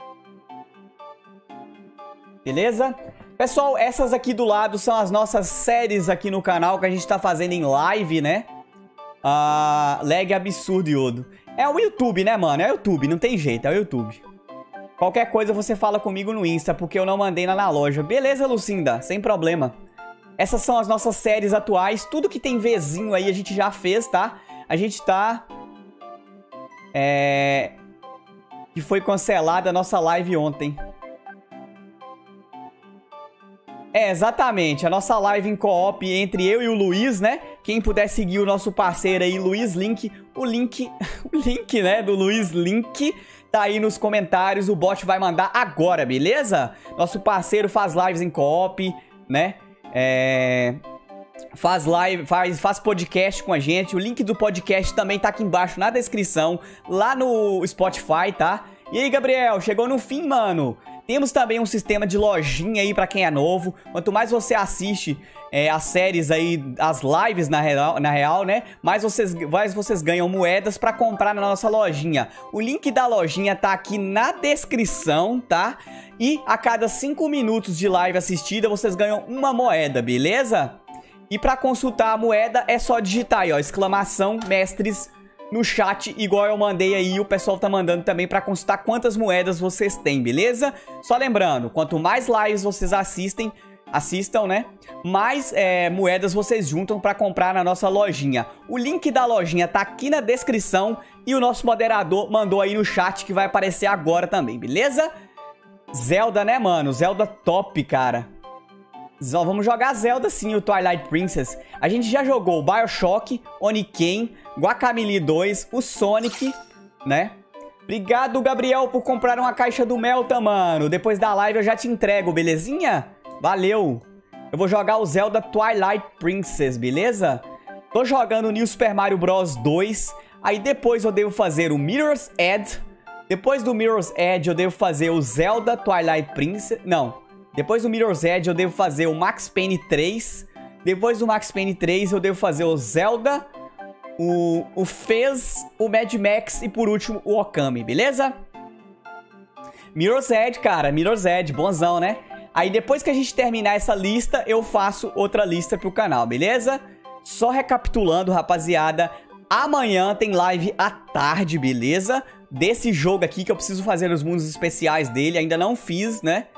Beleza? Pessoal, essas aqui do lado são as nossas séries aqui no canal que a gente tá fazendo em live, né? Lag absurdo, Yodo. É o YouTube, né, mano? É o YouTube, não tem jeito, é o YouTube. Qualquer coisa você fala comigo no Insta, porque eu não mandei lá na loja. Beleza, Lucinda? Sem problema. Essas são as nossas séries atuais. Tudo que tem Vzinho aí a gente já fez, tá? A gente tá... que foi cancelada a nossa live ontem. Exatamente. A nossa live em co-op entre eu e o Luiz, né? Quem puder seguir o nosso parceiro aí, Luiz Link. O link, né? Do Luiz Link tá aí nos comentários. O bot vai mandar agora, beleza? Nosso parceiro faz lives em co-op, né? Faz live, faz podcast com a gente. O link do podcast também tá aqui embaixo na descrição, lá no Spotify, tá? E aí, Gabriel, chegou no fim, mano. Temos também um sistema de lojinha aí pra quem é novo. Quanto mais você assiste as séries aí, as lives na real, né? Mais vocês ganham moedas pra comprar na nossa lojinha. O link da lojinha tá aqui na descrição, tá? E a cada 5 minutos de live assistida, vocês ganham uma moeda, beleza? E pra consultar a moeda, é só digitar aí, ó, exclamação mestres no chat, igual eu mandei aí, o pessoal tá mandando também pra consultar quantas moedas vocês têm, beleza? Só lembrando, quanto mais lives vocês assistam, né? Mais moedas vocês juntam pra comprar na nossa lojinha. O link da lojinha tá aqui na descrição e o nosso moderador mandou aí no chat que vai aparecer agora também, beleza? Zelda, né, mano? Zelda top, cara. Vamos jogar Zelda sim, o Twilight Princess. A gente já jogou o BioShock, Oniken, Guacamelee 2, o Sonic, né? Obrigado, Gabriel, por comprar uma caixa do Melta, mano. Depois da live eu já te entrego, belezinha? Valeu. Eu vou jogar o Zelda Twilight Princess, beleza? Tô jogando o New Super Mario Bros 2. Aí depois eu devo fazer o Mirror's Edge. Depois do Mirror's Edge eu devo fazer o Zelda Twilight Princess. Não. Depois do Mirror's Edge eu devo fazer o Max Payne 3. Depois do Max Payne 3 eu devo fazer o Zelda, o Fez, o Mad Max e por último o Okami, beleza? Mirror's Edge, cara, Mirror's Edge, bonzão, né? Aí depois que a gente terminar essa lista, eu faço outra lista pro canal, beleza? Só recapitulando, rapaziada, amanhã tem live à tarde, beleza? Desse jogo aqui que eu preciso fazer os mundos especiais dele, ainda não fiz, né?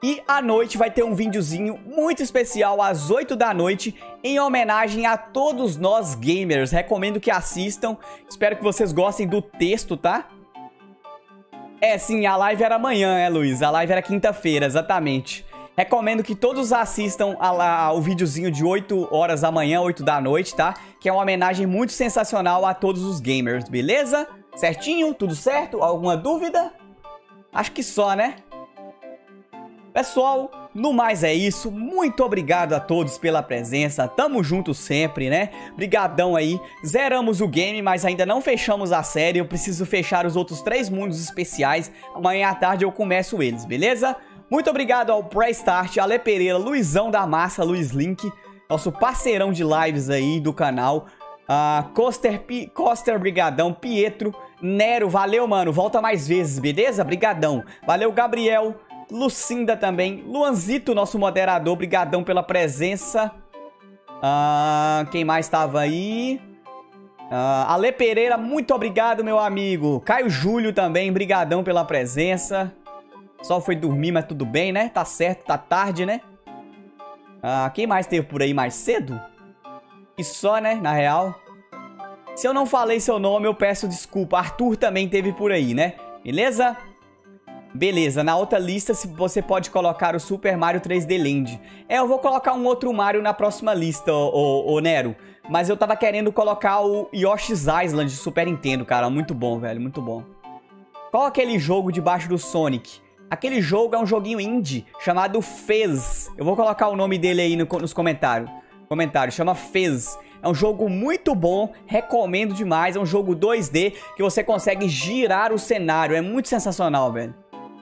E à noite vai ter um videozinho muito especial às 8 da noite em homenagem a todos nós gamers. Recomendo que assistam. Espero que vocês gostem do texto, tá? É, sim, a live era amanhã, Luiz? A live era quinta-feira, exatamente. Recomendo que todos assistam o videozinho de 8 horas da manhã, 8 da noite, tá? Que é uma homenagem muito sensacional a todos os gamers, beleza? Certinho? Tudo certo? Alguma dúvida? Acho que só, né? Pessoal, no mais é isso. Muito obrigado a todos pela presença. Tamo junto sempre, né? Brigadão aí. Zeramos o game, mas ainda não fechamos a série. Eu preciso fechar os outros 3 mundos especiais. Amanhã à tarde eu começo eles, beleza? Muito obrigado ao Pré-Start, Ale Pereira, Luizão da Massa, Luiz Link, nosso parceirão de lives aí do canal. Coster, brigadão. Pietro, Nero, valeu, mano. Volta mais vezes, beleza? Brigadão. Valeu, Gabriel. Lucinda também. Luanzito, nosso moderador, brigadão pela presença. Quem mais tava aí? Ale Pereira, muito obrigado, meu amigo. Caio Júlio também, brigadão pela presença. Só foi dormir, mas tudo bem, né? Tá certo, tá tarde, né? Quem mais teve por aí mais cedo? E só, né? Na real. Se eu não falei seu nome, eu peço desculpa. Arthur também teve por aí, né? Beleza? Beleza, na outra lista você pode colocar o Super Mario 3D Land. Eu vou colocar um outro Mario na próxima lista, ô Nero. Mas eu tava querendo colocar o Yoshi's Island de Super Nintendo, cara. Muito bom, velho, muito bom. Qual aquele jogo debaixo do Sonic? Aquele jogo é um joguinho indie chamado Fez. Eu vou colocar o nome dele aí nos comentários. Chama Fez. É um jogo muito bom, recomendo demais. É um jogo 2D que você consegue girar o cenário. É muito sensacional, velho.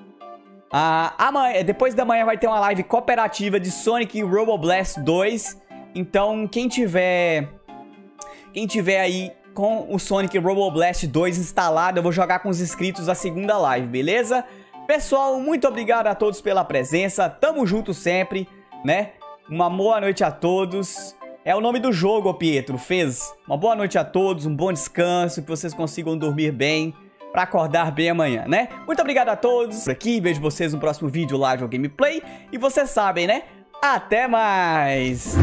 Depois da manhã vai ter uma live cooperativa de Sonic Robo Blast 2. Então, quem tiver aí com o Sonic Robo Blast 2 instalado, eu vou jogar com os inscritos a segunda live, beleza? Pessoal, muito obrigado a todos pela presença. Tamo junto sempre, né? Uma boa noite a todos. É o nome do jogo, ô Pietro, Fez. Uma boa noite a todos, um bom descanso, que vocês consigam dormir bem, pra acordar bem amanhã, né? Muito obrigado a todos por aqui, vejo vocês no próximo vídeo live ou gameplay. E vocês sabem, né? Até mais!